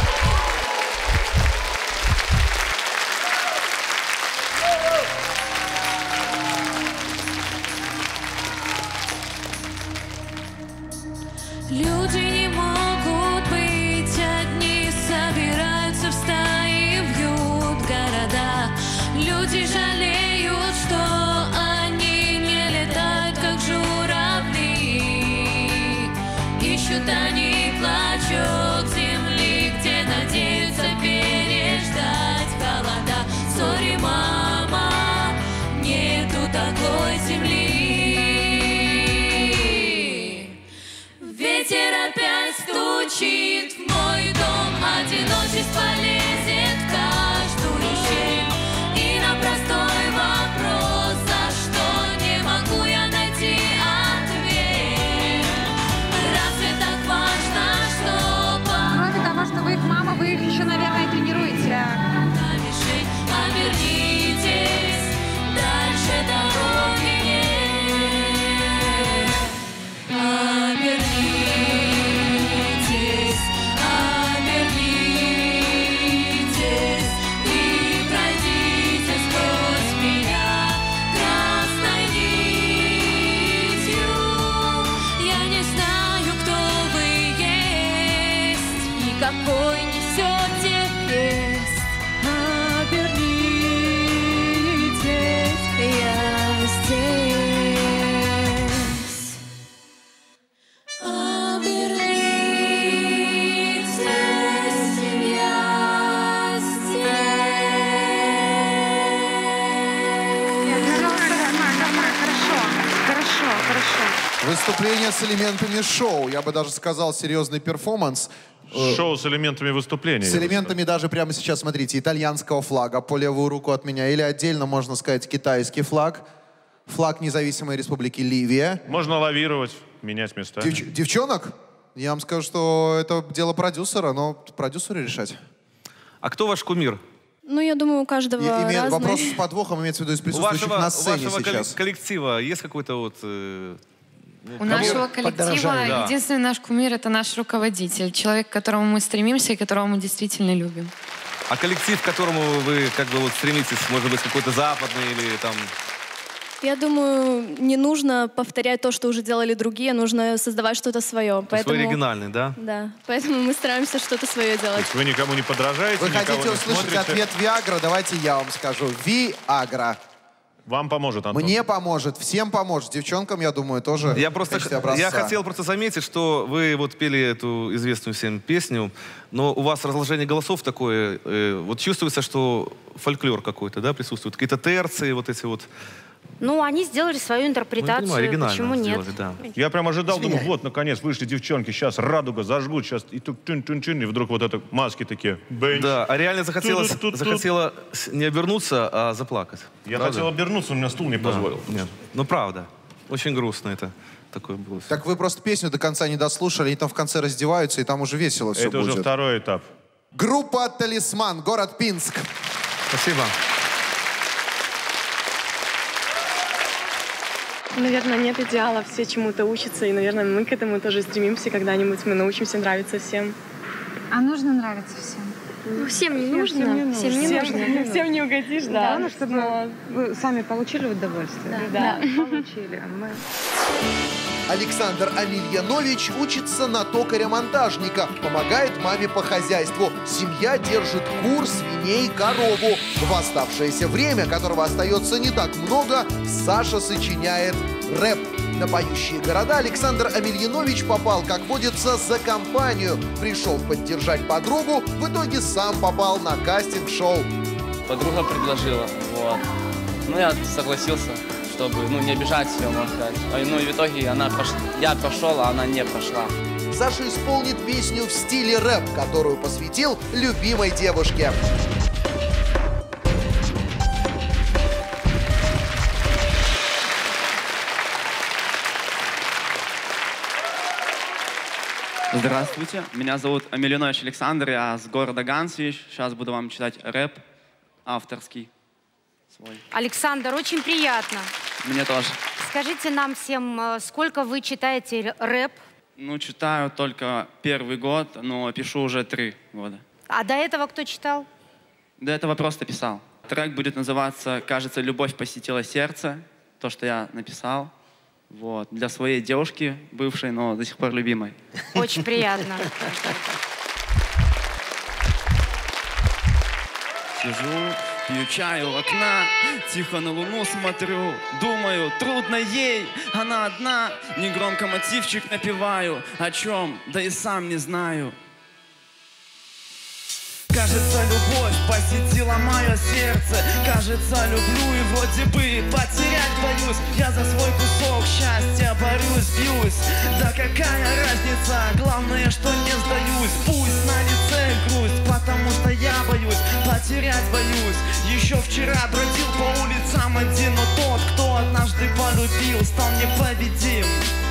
Люди не могут быть одни, собираются в стаи, вьют города. Люди жалеют, Выступление с элементами шоу. Я бы даже сказал, серьезный перформанс. Шоу с элементами выступления. С элементами даже прямо сейчас, смотрите, итальянского флага по левую руку от меня. Или отдельно, можно сказать, китайский флаг. Флаг независимой республики Ливия. Можно лавировать, менять местами. Девч девчонок? Я вам скажу, что это дело продюсера, но продюсеру решать. А кто ваш кумир? Ну, я думаю, у каждого Име... разный. Вопрос с подвохом имеется в виду из присутствующих вашего, на сцене у вашего сейчас. коллектива есть какой-то вот... Э, У нашего коллектива Да. единственный наш кумир — это наш руководитель. Человек, к которому мы стремимся и которого мы действительно любим. А коллектив, к которому вы как бы вот стремитесь, может быть, какой-то западный или там... Я думаю, не нужно повторять то, что уже делали другие, нужно создавать что-то свое. Поэтому... Свой оригинальный, да? Да, поэтому мы стараемся что-то свое делать. То есть вы никому не подражаете, Вы никого хотите не услышать смотрите? ответ Виагра? Давайте я вам скажу. Виагра. Вам поможет, Антон. Мне поможет, всем поможет. Девчонкам, я думаю, тоже. Я просто я хотел просто заметить, что вы вот пели эту известную всем песню, но у вас разложение голосов такое, э, вот чувствуется, что фольклор какой-то, да, присутствует, какие-то терции, вот эти вот. Ну, они сделали свою интерпретацию, Ну, понимаю, почему нет? сделали, да. Я прям ожидал, Извиняй. думаю, вот, наконец, вышли девчонки, сейчас радуга зажгут, сейчас и тут тюн-тюн-тюн, и вдруг вот это маски такие. Бенч. Да, а реально захотелось, Тут-тут-тут-тут. захотела не обернуться, а заплакать. Я Правда? хотел обернуться, у меня стул не Да, позволил. Нет. Ну, правда. Очень грустно это такое было. Так вы просто песню до конца не дослушали, они там в конце раздеваются, и там уже весело все Это будет. уже второй этап. Группа «Талисман», город Пинск. Спасибо. Наверное, нет идеала, все чему-то учатся, и, наверное, мы к этому тоже стремимся, когда-нибудь мы научимся нравиться всем. А нужно нравиться всем? Ну, всем не нужно. Всем не Всем не нужно. нужно. Всем не угодишь, да. Главное, чтобы вы сами получили удовольствие. Да. Получили. А мы... Александр Амельянович учится на токаря-монтажника, помогает маме по хозяйству. Семья держит кур, свиней, корову. В оставшееся время, которого остается не так много, Саша сочиняет рэп. На поющие города Александр Амельянович попал, как водится, за компанию. Пришел поддержать подругу, в итоге сам попал на кастинг-шоу. Подруга предложила, вот. Ну, я согласился, чтобы, ну, не обижать ее, можно сказать. Ну, и в итоге она пош... я пошел, а она не прошла. Саша исполнит песню в стиле рэп, которую посвятил любимой девушке. Здравствуйте, меня зовут Амельянович Александр, я с города Гансвич. Сейчас буду вам читать рэп авторский свой. Александр, очень приятно. Мне тоже. Скажите нам всем, э, сколько вы читаете рэп? Ну, читаю только первый год, но пишу уже три года. А до этого кто читал? До этого просто писал. Трек будет называться «Кажется, любовь посетила сердце». То, что я написал. Вот. Для своей девушки, бывшей, но до сих пор любимой. Очень приятно. Сижу, пью чай у окна, тихо на луну смотрю, думаю, трудно ей, она одна, негромко мотивчик напеваю, о чем, да и сам не знаю. Кажется, любовь посетила мое сердце. Кажется, люблю и вроде бы потерять боюсь. Я за свой кусок счастья борюсь, бьюсь. Да какая разница, главное, что не сдаюсь. Пусть на лице грусть, потому что я боюсь потерять боюсь. Еще вчера бродил по улицам один, но тот, кто однажды полюбил, стал непобедим.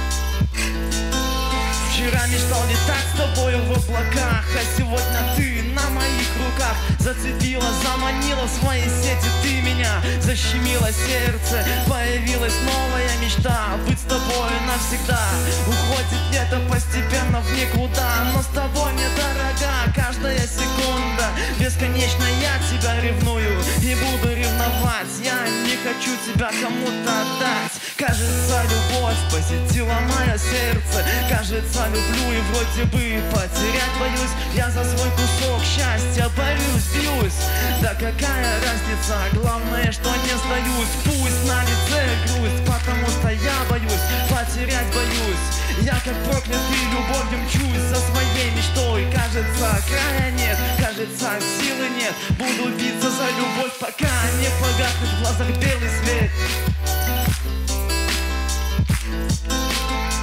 Вчера мечтал летать с тобою в облаках, а сегодня ты на моих руках. Зацепила, заманила в свои сети ты меня, защемило сердце, появилась новая мечта. Быть с тобой навсегда, уходит лето постепенно в никуда. Но с тобой мне дорога каждая секунда, бесконечно я тебя ревную и буду ревновать. Я не хочу тебя кому-то отдать. Кажется, любовь посетила мое сердце. Кажется, люблю и вроде бы потерять боюсь. Я за свой кусок счастья борюсь, бьюсь. Да какая разница, главное, что не сдаюсь. Пусть на лице грусть, потому что я боюсь потерять боюсь. Я как проклятый любовью мчусь за своей мечтой. Кажется, края нет, кажется, силы нет. Буду биться за любовь, пока не погаснет в глазах белый свет.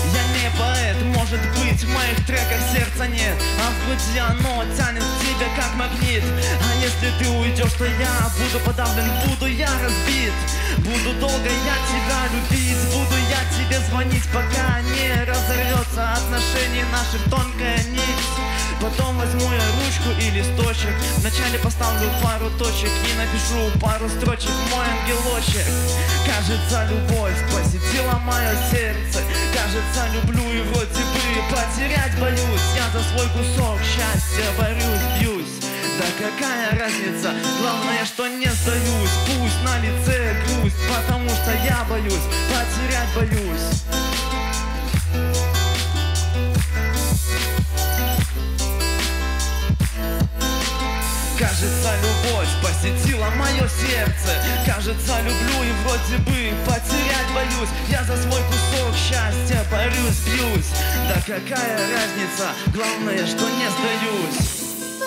Я не поэт, может быть, в моих треках сердца нет, а в груди оно тянет к тебе как магнит. А если ты уйдешь, то я буду подавлен, буду я разбит. Буду долго я тебя любить, буду я тебе звонить, пока не разорвется отношений наших тонкая нить. Потом возьму я ручку и листочек, вначале поставлю пару точек и напишу пару строчек, мой ангелочек. Кажется, любовь посетила мое сердце, кажется, люблю и вроде бы потерять боюсь. Я за свой кусок счастья борюсь, бьюсь. Да какая разница, главное, что не сдаюсь. Пусть на лице грусть, потому что я боюсь, потерять боюсь. Кажется, любовь посетила мое сердце, кажется, люблю и вроде бы потерять боюсь. Я за свой кусок счастья борюсь, бьюсь. Да какая разница, главное, что не сдаюсь.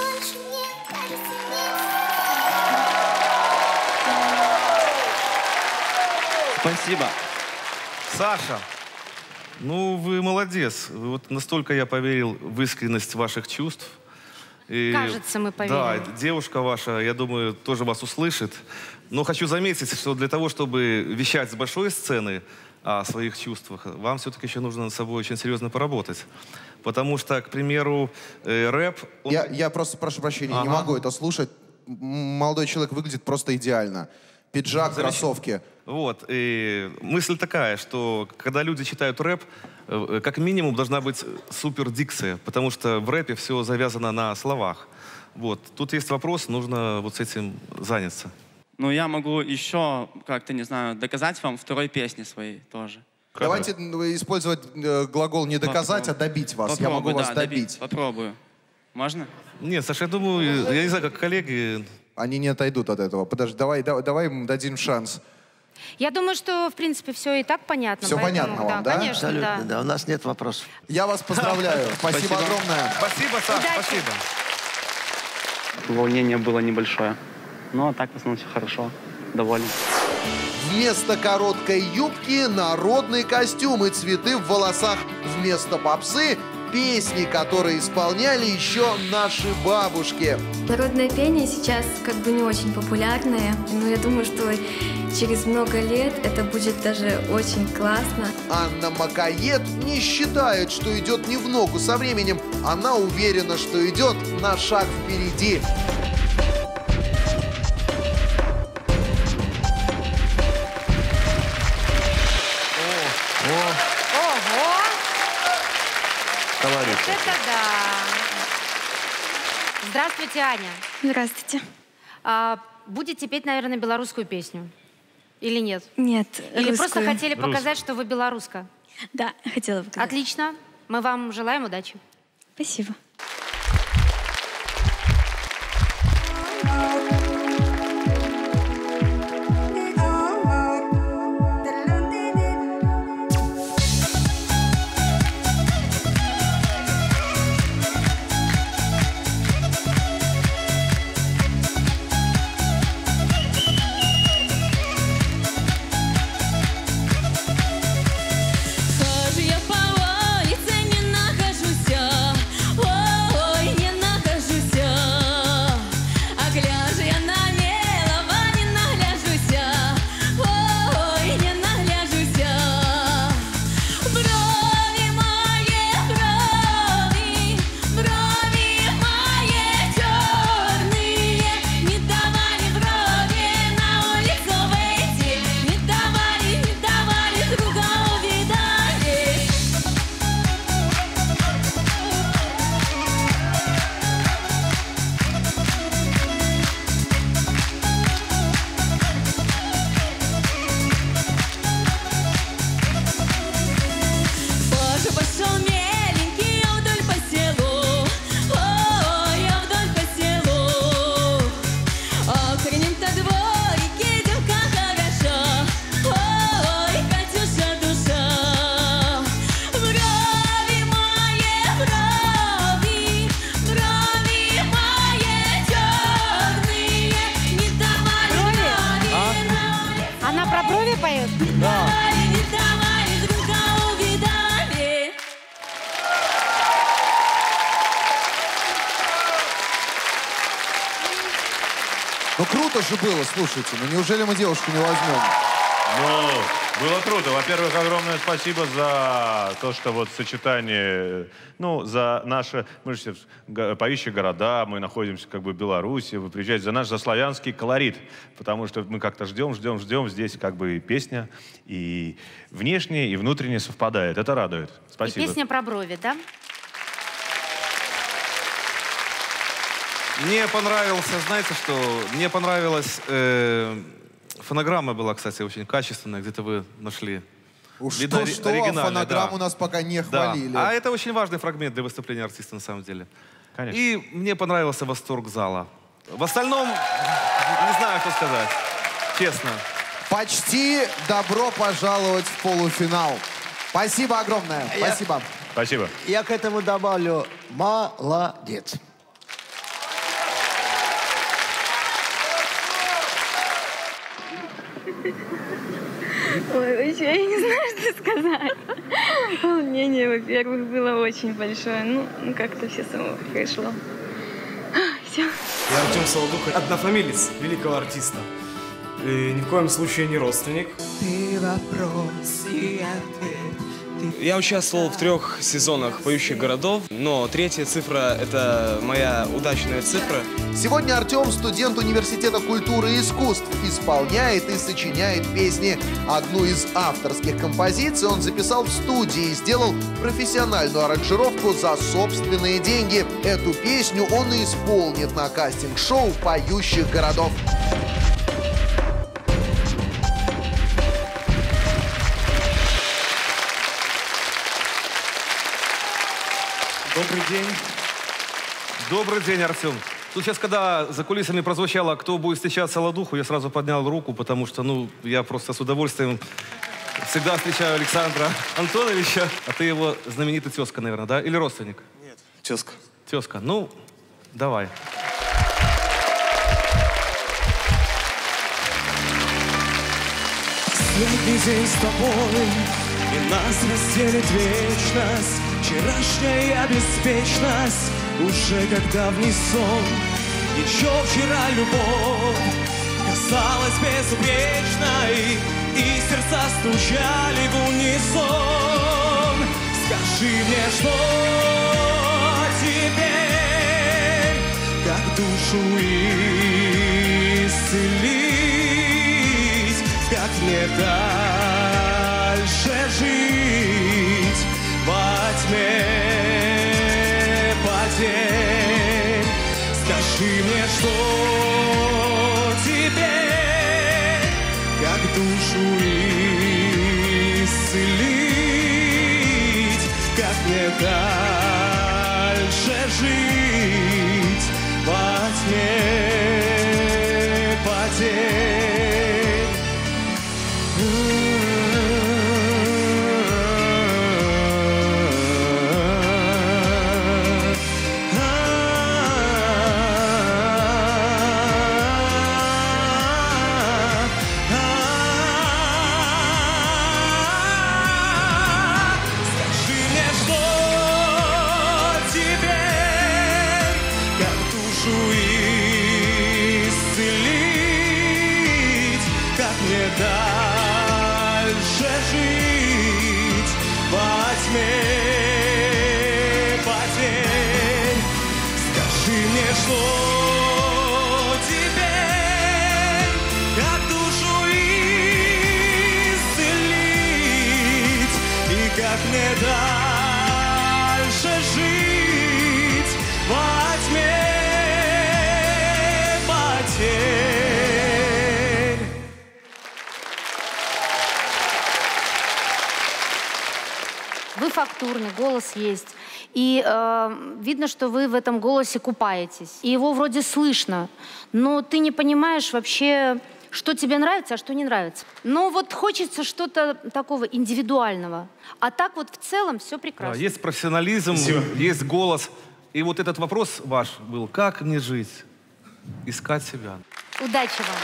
Спасибо. Саша, ну вы молодец. Вот настолько я поверил в искренность ваших чувств. И, кажется, мы поверили. Да, девушка ваша, я думаю, тоже вас услышит. Но хочу заметить, что для того, чтобы вещать с большой сцены о своих чувствах, вам все-таки еще нужно над собой очень серьезно поработать. Потому что, к примеру, э, рэп... Он... Я, я просто прошу прощения, ага. не могу это слушать. Молодой человек выглядит просто идеально. Пиджак, кроссовки. Вот, и мысль такая, что когда люди читают рэп, как минимум должна быть супер дикция, потому что в рэпе все завязано на словах. Вот, тут есть вопрос, нужно вот с этим заняться. Ну, я могу еще, как-то, не знаю, доказать вам второй песни своей тоже. Давайте использовать глагол не доказать, Попробуй. а добить вас. Попробуй, я могу да, вас добить. добить. Попробую. Можно? Нет, Саша, я думаю, я не знаю, как коллеги... Они не отойдут от этого. Подожди, давай, давай, давай им дадим шанс. Я думаю, что, в принципе, все и так понятно. Все поэтому, понятно вам, да? да? Конечно, Абсолютно, да. да. У нас нет вопросов. Я вас поздравляю. Спасибо огромное. Спасибо, Саш, спасибо. Волнение было небольшое. Ну, а так, в основном, все хорошо. Доволен. Вместо короткой юбки народный костюм и цветы в волосах. Вместо попсы песни, которые исполняли еще наши бабушки. Народное пение сейчас как бы не очень популярное, но я думаю, что через много лет это будет даже очень классно. Анна Макоед не считает, что идет не в ногу со временем. Она уверена, что идет на шаг впереди. Ого! Товарищ. Вот это да! Здравствуйте, Аня. Здравствуйте. А, будете петь, наверное, белорусскую песню? Или нет? Нет, Или русскую. просто хотели Русскую. показать, что вы белоруска? Да, хотела показать. Отлично. Мы вам желаем удачи. Спасибо. Хожу я по улице, не нахожусь. Ой, круто же было, слушайте. Ну неужели мы девушку не возьмем? Ну, было круто. Во-первых, огромное спасибо за то, что вот сочетание, ну, за наши, мы же все поющие города, мы находимся как бы в Беларуси, вы приезжаете за наш, за славянский колорит, потому что мы как-то ждем, ждем, ждем, здесь как бы и песня, и внешне, и внутренне совпадает. Это радует. Спасибо. И песня про брови, да? Мне понравился, знаете что, мне понравилась, э, фонограмма была, кстати, очень качественная, где-то вы нашли. Уж Видно, что-что, оригинальная, фонограмму да. нас пока не Да. хвалили. А это очень важный фрагмент для выступления артиста, на самом деле. Конечно. И мне понравился восторг зала. В остальном, не знаю, что сказать, честно. Почти добро пожаловать в полуфинал. Спасибо огромное. Я- Спасибо. Спасибо. Я к этому добавлю молодец. Ой, вообще, я не знаю, что сказать. Волнение, во-первых, было очень большое. Ну, ну как-то все само пришло. Все. Я Артем Солодух, однофамилец великого артиста. И ни в коем случае не родственник. Ты вопрос и ответ. Я участвовал в трех сезонах «Поющих городов», но третья цифра – это моя удачная цифра. Сегодня Артем, студент Университета культуры и искусств, исполняет и сочиняет песни. Одну из авторских композиций он записал в студии и сделал профессиональную аранжировку за собственные деньги. Эту песню он и исполнит на кастинг-шоу «Поющих городов». Добрый день. Добрый день, Артем. Тут сейчас, когда за кулисами прозвучало, кто будет встречать Солодуху, я сразу поднял руку, потому что, ну, я просто с удовольствием всегда встречаю Александра Антоновича. А ты его знаменитый тезка, наверное, да? Или родственник? Нет, тезка. Тезка. Ну, давай. Последний день с тобой, и нас разделит вечность. Вчерашняя беспечность уже как давний сон. Еще вчера любовь казалась безупречной, и сердца стучали в унисон. Скажи мне, что теперь, как душу исцелить, как мне дальше жить во тьме потерь. Скажи мне, что теперь, как душу исцелить, как мне дальше жить во тьме потерь. Дальше жить во тьме потерь. Скажи мне, что теперь, как душу исцелить, и как мне дальше жить во тьме потерь. Вы фактурный, голос есть. И э, видно, что вы в этом голосе купаетесь. И его вроде слышно, но ты не понимаешь вообще, что тебе нравится, а что не нравится. Но вот хочется что-то такого индивидуального. А так вот в целом все прекрасно. Да, есть профессионализм, Спасибо. Есть голос. И вот этот вопрос ваш был, как мне жить, искать себя. Удачи вам.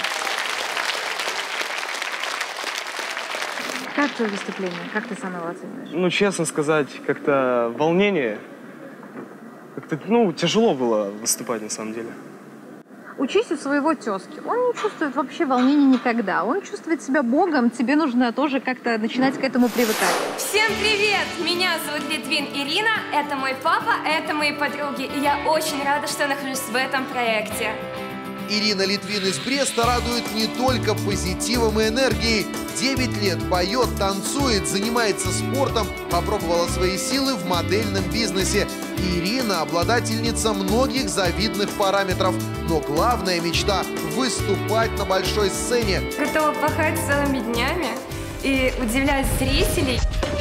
Как твое выступление? Как ты сам его оцениваешь? Ну, честно сказать, как-то волнение. Как-то, ну, тяжело было выступать, на самом деле. Учись у своего тезки. Он не чувствует вообще волнения никогда. Он чувствует себя богом. Тебе нужно тоже как-то начинать к этому привыкать. Всем привет! Меня зовут Литвин Ирина. Это мой папа, это мои подруги. И я очень рада, что я нахожусь в этом проекте. Ирина Литвин из Бреста радует не только позитивом и энергией. девять лет поет, танцует, занимается спортом, попробовала свои силы в модельном бизнесе. Ирина – обладательница многих завидных параметров. Но главная мечта – выступать на большой сцене. Готова пахать целыми днями и удивлять зрителей.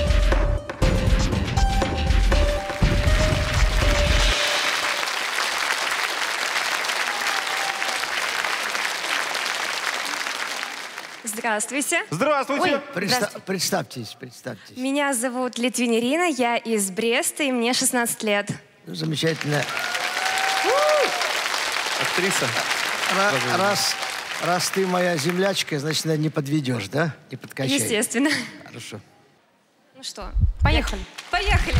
Здравствуйте. Здравствуйте. Ой, Предста- здравствуйте. Представьтесь, представьтесь. Меня зовут Литвин Ирина, я из Бреста, и мне шестнадцать лет. Ну, замечательно. Актриса. Ра- раз, раз ты моя землячка, значит, не подведешь, да? Не подкачай. Естественно. Хорошо. Ну что, поехали. Поехали.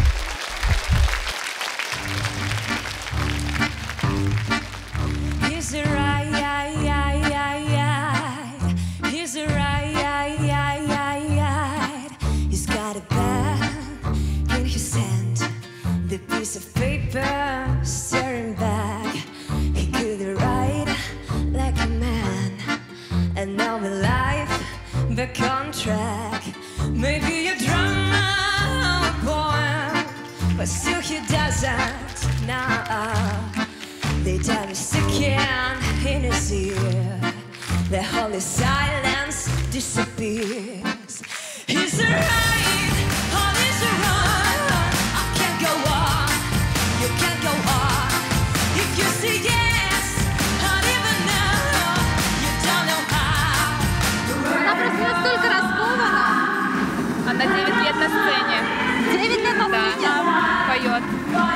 He's a right, yeah, yeah, yeah, yeah. He's a right, yeah, yeah, yeah, yeah. He's got a pen in his hand, the piece of paper staring back. He could write like a man, and now my life back on track. Maybe a drama, a poem, but still he doesn't now. They tell me sticking in his ear, the holy silence disappears. He's right, all is wrong. I can't go on, you can't go on. If you say yes, I'll even know you don't know how. Она просто настолько раскована. Она девять лет на сцене. девять лет на сцене? Да, поет.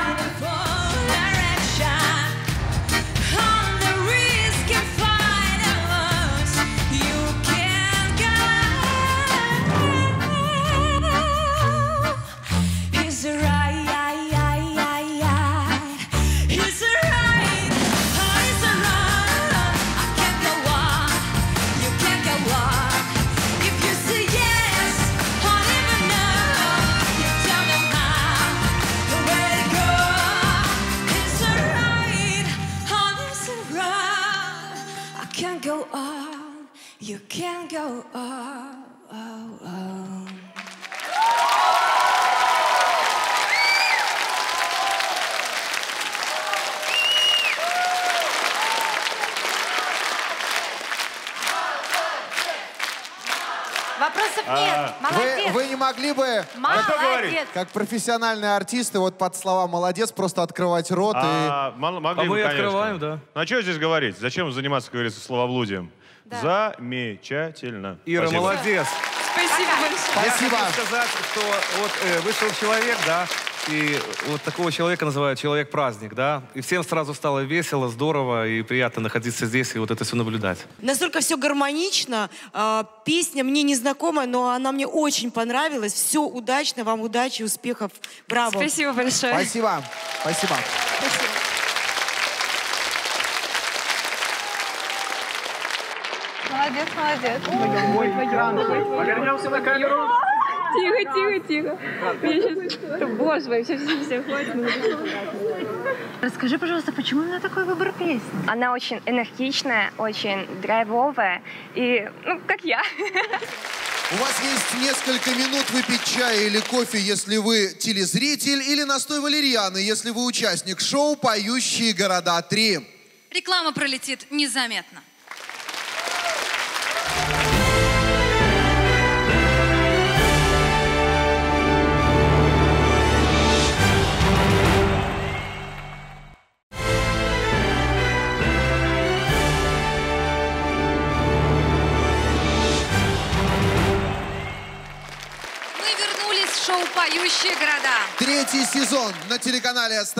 Can't go on, you can't go on. Oh, oh. Вопросов А, нет. Молодец. Вы, вы не могли бы, Молодец. как профессиональные артисты, вот под слова «молодец» просто открывать рот А, и... мол- могли А бы, мы конечно. открываем, да. Ну а что здесь говорить? Зачем заниматься, как говорится, словоблудием? Замечательно. Ира, Спасибо. молодец. Спасибо большое. Я хочу сказать, что вот э, вышел человек, да, и вот такого человека называют человек-праздник, да, и всем сразу стало весело, здорово и приятно находиться здесь и вот это все наблюдать. Настолько все гармонично. А, песня мне незнакомая, но она мне очень понравилась. Все удачно, вам удачи, успехов. Браво. Спасибо большое. Спасибо. Спасибо. Спасибо. Молодец, молодец. Ой, Повернемся на камеру. Тихо, тихо, тихо. Я сейчас... Боже мой, все, все, все, хватит. Расскажи, пожалуйста, почему именно такой выбор песни? Она очень энергичная, очень драйвовая и, ну, как я. У вас есть несколько минут выпить чая или кофе, если вы телезритель, или настой валерьяны, если вы участник шоу «Поющие города три». Реклама пролетит незаметно. Шоу «Поющие города». Третий сезон на телеканале СТВ.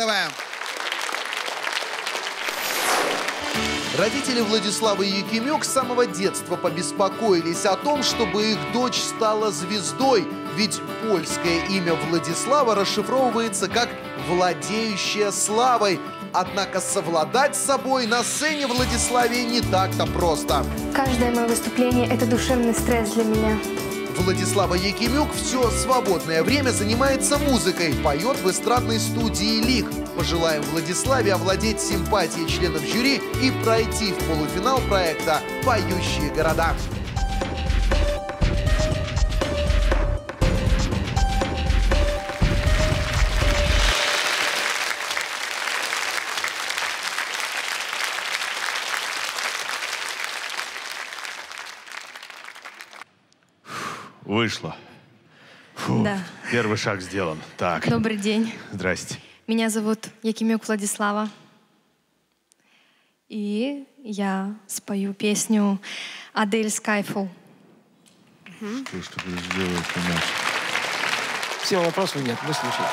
Родители Владислава и Якимюк с самого детства побеспокоились о том, чтобы их дочь стала звездой. Ведь польское имя Владислава расшифровывается как «владеющая славой». Однако совладать с собой на сцене Владиславе не так-то просто. Каждое мое выступление – это душевный стресс для меня. Владислава Якимюк все свободное время занимается музыкой, поет в эстрадной студии «Лик». Пожелаем Владиславе овладеть симпатией членов жюри и пройти в полуфинал проекта «Поющие города». Вышло. Фу, Да. Первый шаг сделан. Так. Добрый день. Здрасте. Меня зовут Якимюк Владислава. И я спою песню «Адель Skyfall». Ты что будешь делать, понимаешь? Все, вопросов нет, мы слушаем.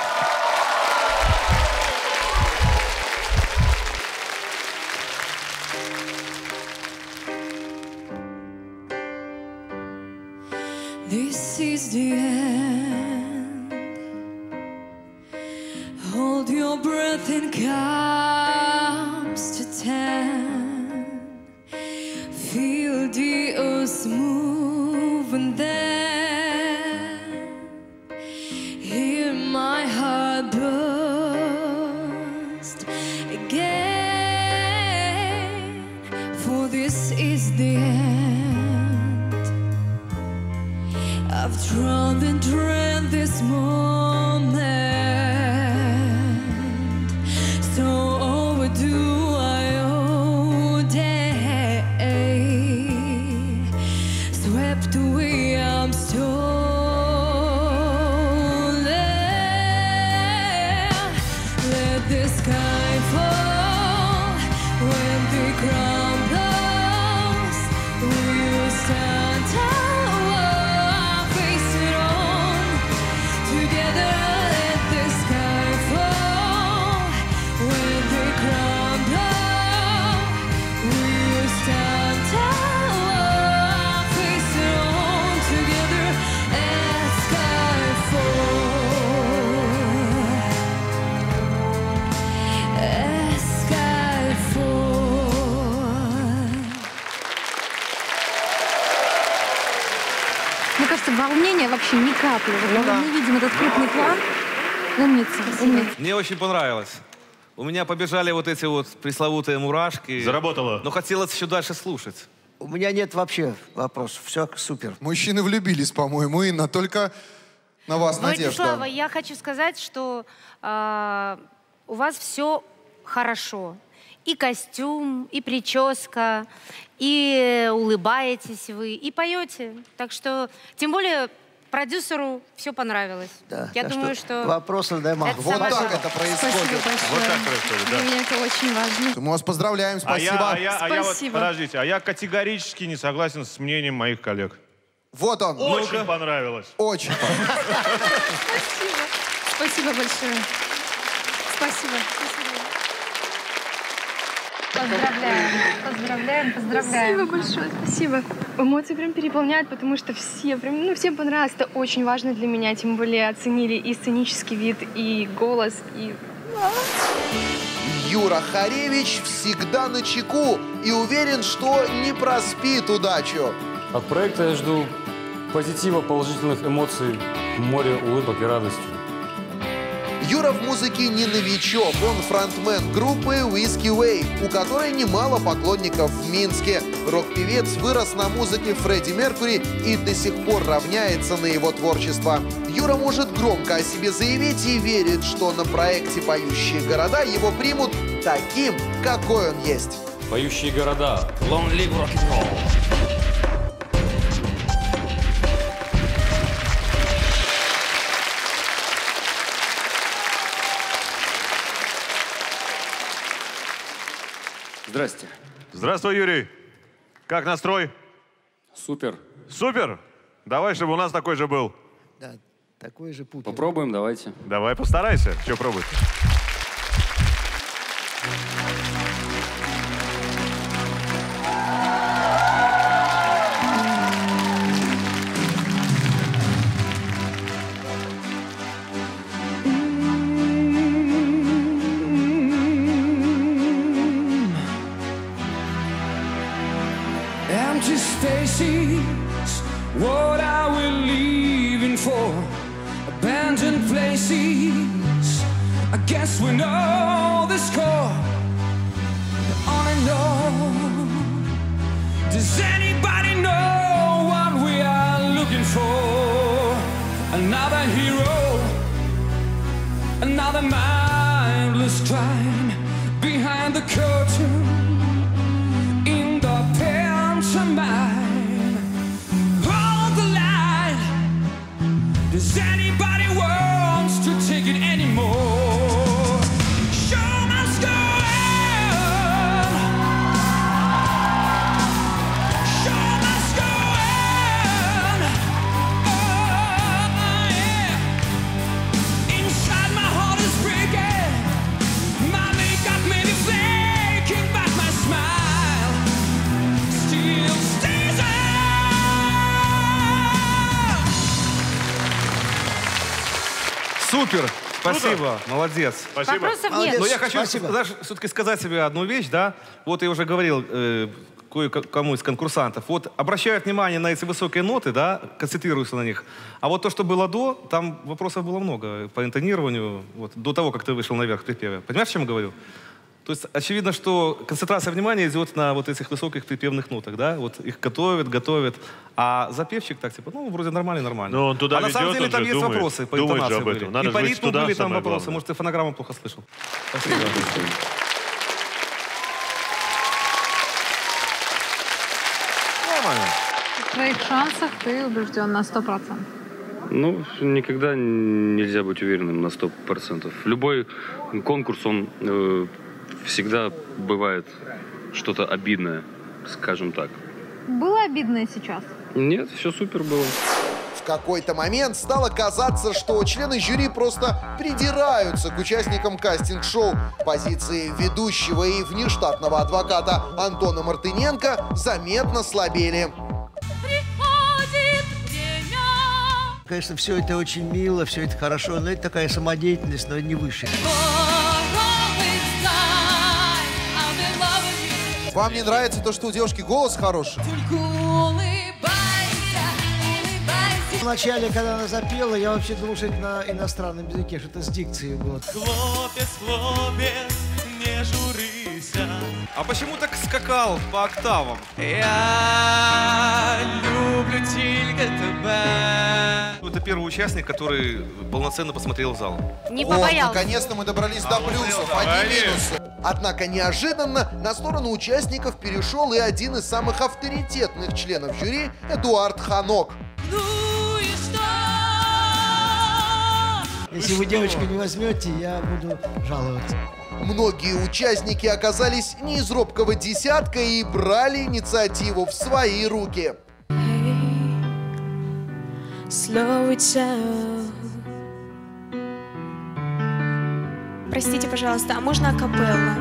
This is the end. Hold your breath and counts to ten. Feel the earth move and then hear my heart burst again. For this is the end. I've drowned and dreamt this moment, so overdue I owe day. Swept away, I'm stolen. Let the sky fall when the ground blows. We'll stand tall. Мне кажется, волнения вообще ни капли. Ну Мы да. не видим этот крупный план. Умница, умница. Мне очень понравилось. У меня побежали вот эти вот пресловутые мурашки. Заработало. Но хотелось еще дальше слушать. У меня нет вообще вопросов. Все супер. Мужчины влюбились, по-моему, Инна. Только на вас Владислава, надежда. я хочу сказать, что э, у вас все хорошо. И костюм, и прическа, и улыбаетесь вы, и поете. Так что, тем более, продюсеру все понравилось. Да, я так думаю, что... Вопросов нема. Это Вот самое так главное. это происходит. Спасибо большое. Вот так происходит, да. Для меня это очень важно. Мы вас поздравляем, А спасибо. я, а, я, а я вот, Спасибо. подождите, а я категорически не согласен с мнением моих коллег. Вот он. Очень понравилось. Очень понравилось. Спасибо большое. Спасибо. Поздравляем, поздравляем, поздравляем. Спасибо большое, спасибо. Эмоции прям переполняют, потому что все, прям, ну, всем понравилось. Это очень важно для меня, тем более оценили и сценический вид, и голос, и... Юра Харевич всегда на чеку и уверен, что не проспит удачу. От проекта я жду позитива, положительных эмоций, море улыбок и радости. Юра в музыке не новичок, он фронтмен группы Whiskey Way, у которой немало поклонников в Минске. Рок-певец вырос на музыке Фредди Меркьюри и до сих пор равняется на его творчество. Юра может громко о себе заявить и верит, что на проекте «Поющие города» его примут таким, какой он есть. Поющие города. Long live rock'n'roll. Здрасте. Здравствуй, Юрий. Как настрой? Супер. Супер. Давай, чтобы у нас такой же был. Да, такой же путь. Попробуем, давайте. Давай, постарайся. Что пробовать? faces. What are we leaving for? Abandoned places. I guess we know the score. On and on. Does anybody know what we are looking for? Another hero, another mindless crime behind the curtain in the pantomime. Hold the line. Does anybody want to take it anymore? Show must go on. Show must go on. Oh, yeah. Inside my heart is breaking. My makeup may be flaking, but my smile still stays on. Супер! Спасибо, молодец. Спасибо. Вопросов нет. Но я хочу все-таки сказать себе одну вещь, да. Вот я уже говорил э, кое-кому из конкурсантов. Вот обращают внимание на эти высокие ноты, да, концентрируются на них. А вот то, что было до, там вопросов было много по интонированию, вот, до того, как ты вышел наверх в припеве. Понимаешь, о чем я говорю? То есть очевидно, что концентрация внимания идет на вот этих высоких припевных нотах, да, вот их готовят, готовят, а запевчик так типа, ну, вроде нормально, нормально. Но он туда а на самом ведет, деле он там же есть думает, вопросы по думает интонации же об этом. были. Надо И по же ритму туда были там самое вопросы, главное. может, ты фонограмму плохо слышал. Спасибо. Нормально. В своих шансах ты убежден на сто процентов. Ну, никогда нельзя быть уверенным на сто процентов. Любой конкурс, он э, всегда бывает что-то обидное, скажем так. Было обидно сейчас? Нет, все супер было. В какой-то момент стало казаться, что члены жюри просто придираются к участникам кастинг-шоу. Позиции ведущего и внештатного адвоката Антона Мартыненко заметно слабели. Конечно, все это очень мило, все это хорошо, но это такая самодеятельность, но не выше. Вам не нравится то, что у девушки голос хороший? Вначале, когда она запела, я вообще думал, что это на иностранном языке, что это с дикцией было. Хлопец, хлопец, не журися. А почему так скакал по октавам? Я люблю тільки тебе. Это первый участник, который полноценно посмотрел в зал. Не О, побоялся. наконец-то мы добрались до плюсов, а не минусов. Однако неожиданно на сторону участников перешел и один из самых авторитетных членов жюри Эдуард Ханок. Ну и что? Если вы девочку не возьмете, я буду жаловаться. Многие участники оказались не из робкого десятка и брали инициативу в свои руки. Slow it down. Простите, пожалуйста, а можно акапелла?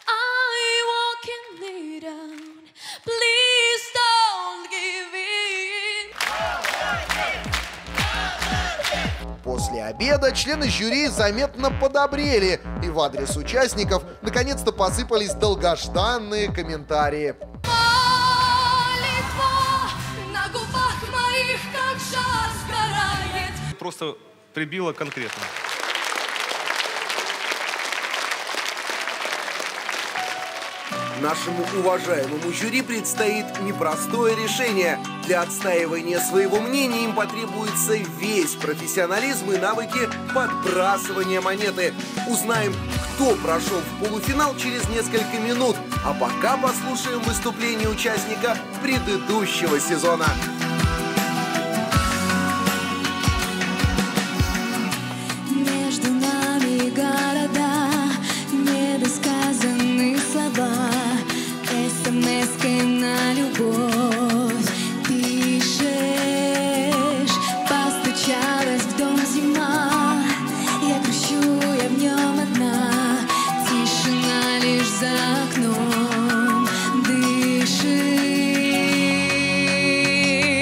После обеда члены жюри заметно подобрели, и в адрес участников наконец-то посыпались долгожданные комментарии. На губах моих, как жар сгорает. Просто прибило конкретно. Нашему уважаемому жюри предстоит непростое решение. Для отстаивания своего мнения им потребуется весь профессионализм и навыки подбрасывания монеты. Узнаем, кто прошел в полуфинал через несколько минут. А пока послушаем выступление участника предыдущего сезона. Между нами города, недосказанные слова, эс-эм-эской на любовь пишешь. Постучалась в дом зима, я грущу, я в нем одна. Тишина лишь за окном дышит.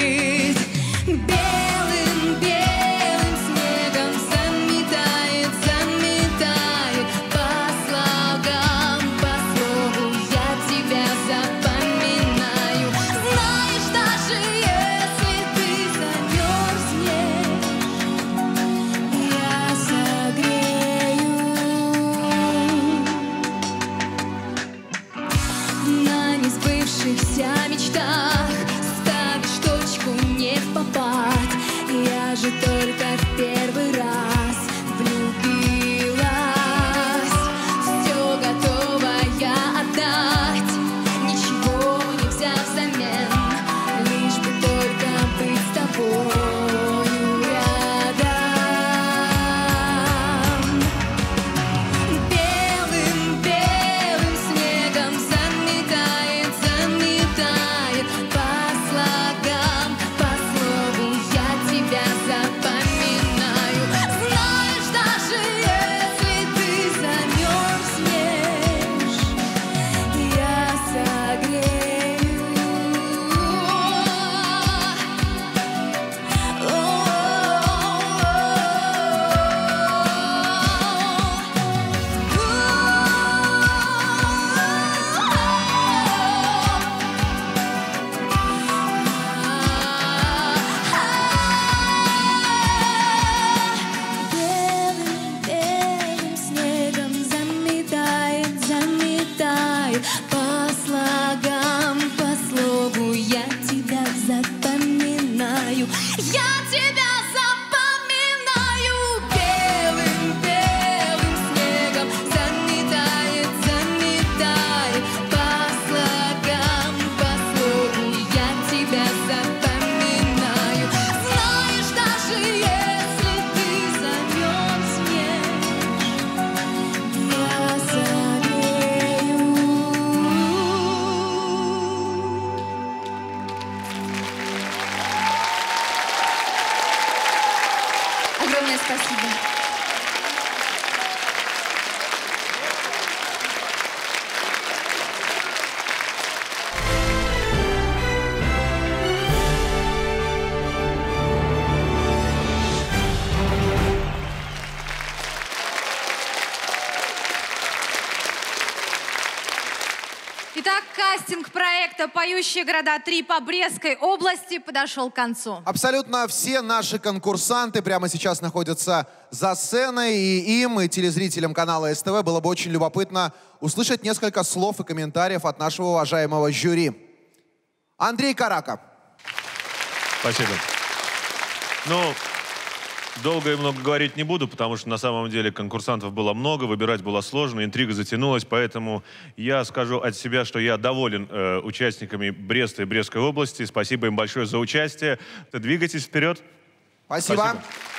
Итак, кастинг проекта «Поющие города три» по Брестской области подошел к концу. Абсолютно все наши конкурсанты прямо сейчас находятся за сценой, и им, и телезрителям канала СТВ было бы очень любопытно услышать несколько слов и комментариев от нашего уважаемого жюри. Андрей Карака. Спасибо. Ну, долго и много говорить не буду, потому что на самом деле конкурсантов было много, выбирать было сложно, интрига затянулась, поэтому я скажу от себя, что я доволен э, участниками Бреста и Брестской области. Спасибо им большое за участие. Двигайтесь вперед. Спасибо. Спасибо.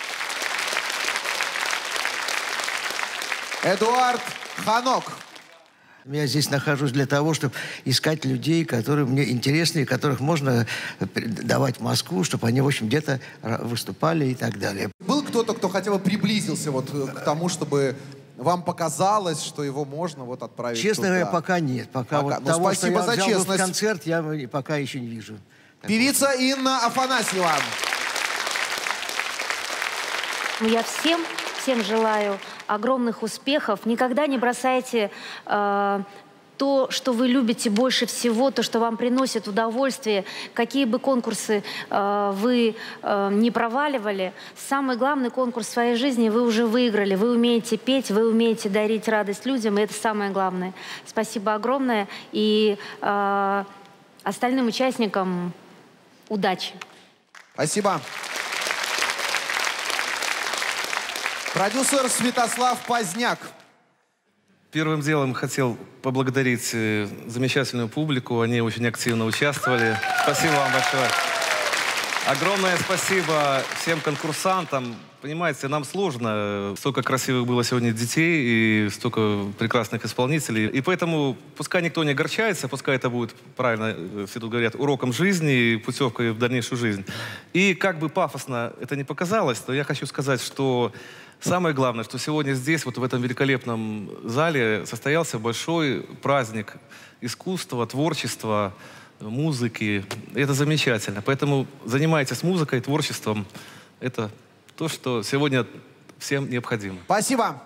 Эдуард Ханок. Я здесь нахожусь для того, чтобы искать людей, которые мне интересны, которых можно давать в Москву, чтобы они, в общем, где-то выступали и так далее. Был кто-то, кто хотя бы приблизился вот к тому, чтобы вам показалось, что его можно вот отправить Честно туда? говоря, пока нет. Пока, Пока. Вот Ну, того, спасибо что я за взял бы честность. в концерт, я пока еще не вижу. Певица Инна Афанасьева. Я всем, всем желаю огромных успехов. Никогда не бросайте э, то, что вы любите больше всего, то, что вам приносит удовольствие. Какие бы конкурсы э, вы э, не проваливали, самый главный конкурс в своей жизни вы уже выиграли. Вы умеете петь, вы умеете дарить радость людям, и это самое главное. Спасибо огромное. И э, остальным участникам удачи. Спасибо. Продюсер Святослав Поздняк. Первым делом хотел поблагодарить э, замечательную публику. Они очень активно участвовали. Спасибо вам большое. Огромное спасибо всем конкурсантам. Понимаете, нам сложно. Столько красивых было сегодня детей и столько прекрасных исполнителей. И поэтому пускай никто не огорчается, пускай это будет, правильно все тут говорят, уроком жизни, путевкой в дальнейшую жизнь. И как бы пафосно это не показалось, то я хочу сказать, что самое главное, что сегодня здесь, вот в этом великолепном зале, состоялся большой праздник искусства, творчества, музыки. И это замечательно. Поэтому занимайтесь музыкой, творчеством. Это то, что сегодня всем необходимо. Спасибо.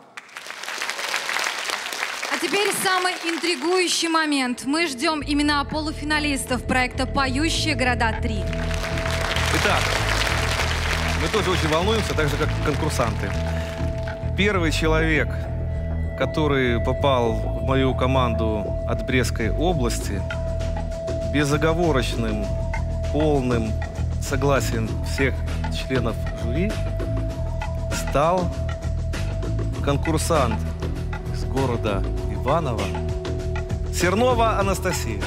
А теперь самый интригующий момент. Мы ждем имена полуфиналистов проекта «Поющие города три». Итак, мы тоже очень волнуемся, так же, как конкурсанты. Первый человек, который попал в мою команду от Брестской области, безоговорочным, полным согласием всех членов жюри, стал конкурсант из города Иваново Сернова Анастасия.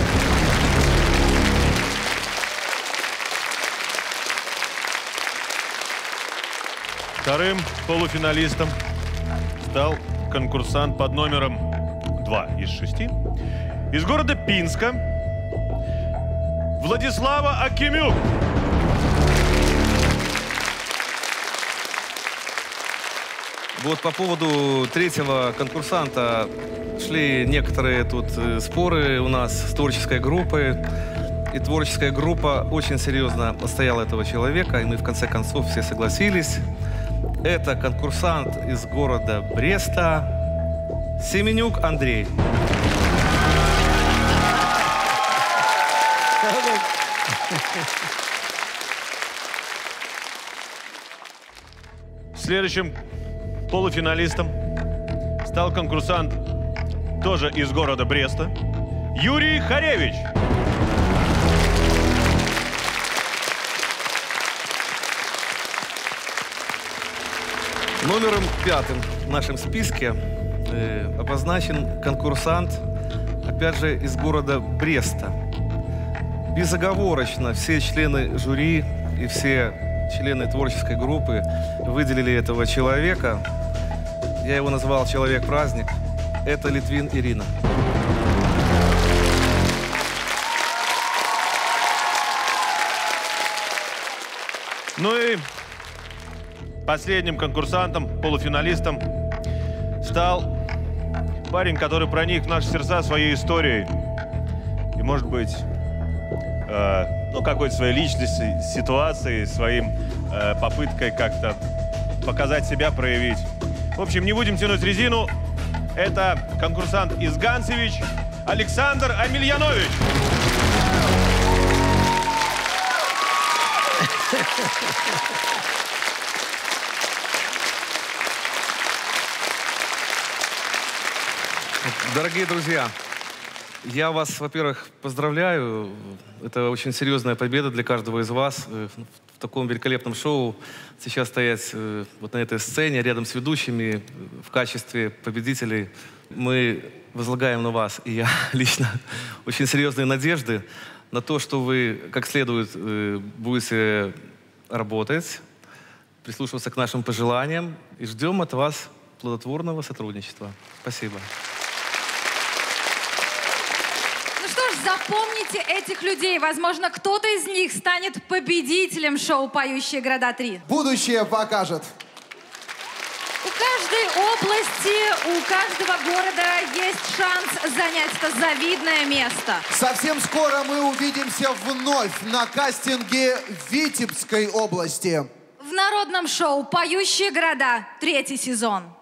Вторым полуфиналистом стал конкурсант под номером два из шести из города Пинска Владислава Акимюк. Вот по поводу третьего конкурсанта шли некоторые тут споры у нас с творческой группой. И творческая группа очень серьезно отстояла этого человека, и мы в конце концов все согласились. Это конкурсант из города Бреста Семенюк Андрей. Следующим полуфиналистом стал конкурсант тоже из города Бреста Юрий Харевич. Номером пятым в нашем списке э, обозначен конкурсант, опять же, из города Бреста. Безоговорочно все члены жюри и все члены творческой группы выделили этого человека. Я его назвал «Человек-праздник». Это Литвин Ирина. Ну и последним конкурсантом, полуфиналистом стал парень, который проник в наши сердца своей историей. И, может быть, э, ну, какой-то своей личностью, ситуацией, своим э, попыткой как-то показать себя, проявить. В общем, не будем тянуть резину. Это конкурсант из Ганцевич Александр Амельянович. Дорогие друзья, я вас, во-первых, поздравляю. Это очень серьезная победа для каждого из вас. В таком великолепном шоу сейчас стоять вот на этой сцене рядом с ведущими в качестве победителей. Мы возлагаем на вас, и я лично, очень серьезные надежды на то, что вы как следует будете работать, прислушиваться к нашим пожеланиям, и ждем от вас плодотворного сотрудничества. Спасибо. Запомните этих людей. Возможно, кто-то из них станет победителем шоу «Поющие города три». Будущее покажет. У каждой области, у каждого города есть шанс занять это завидное место. Совсем скоро мы увидимся вновь на кастинге Витебской области. В народном шоу «Поющие города» третий сезон.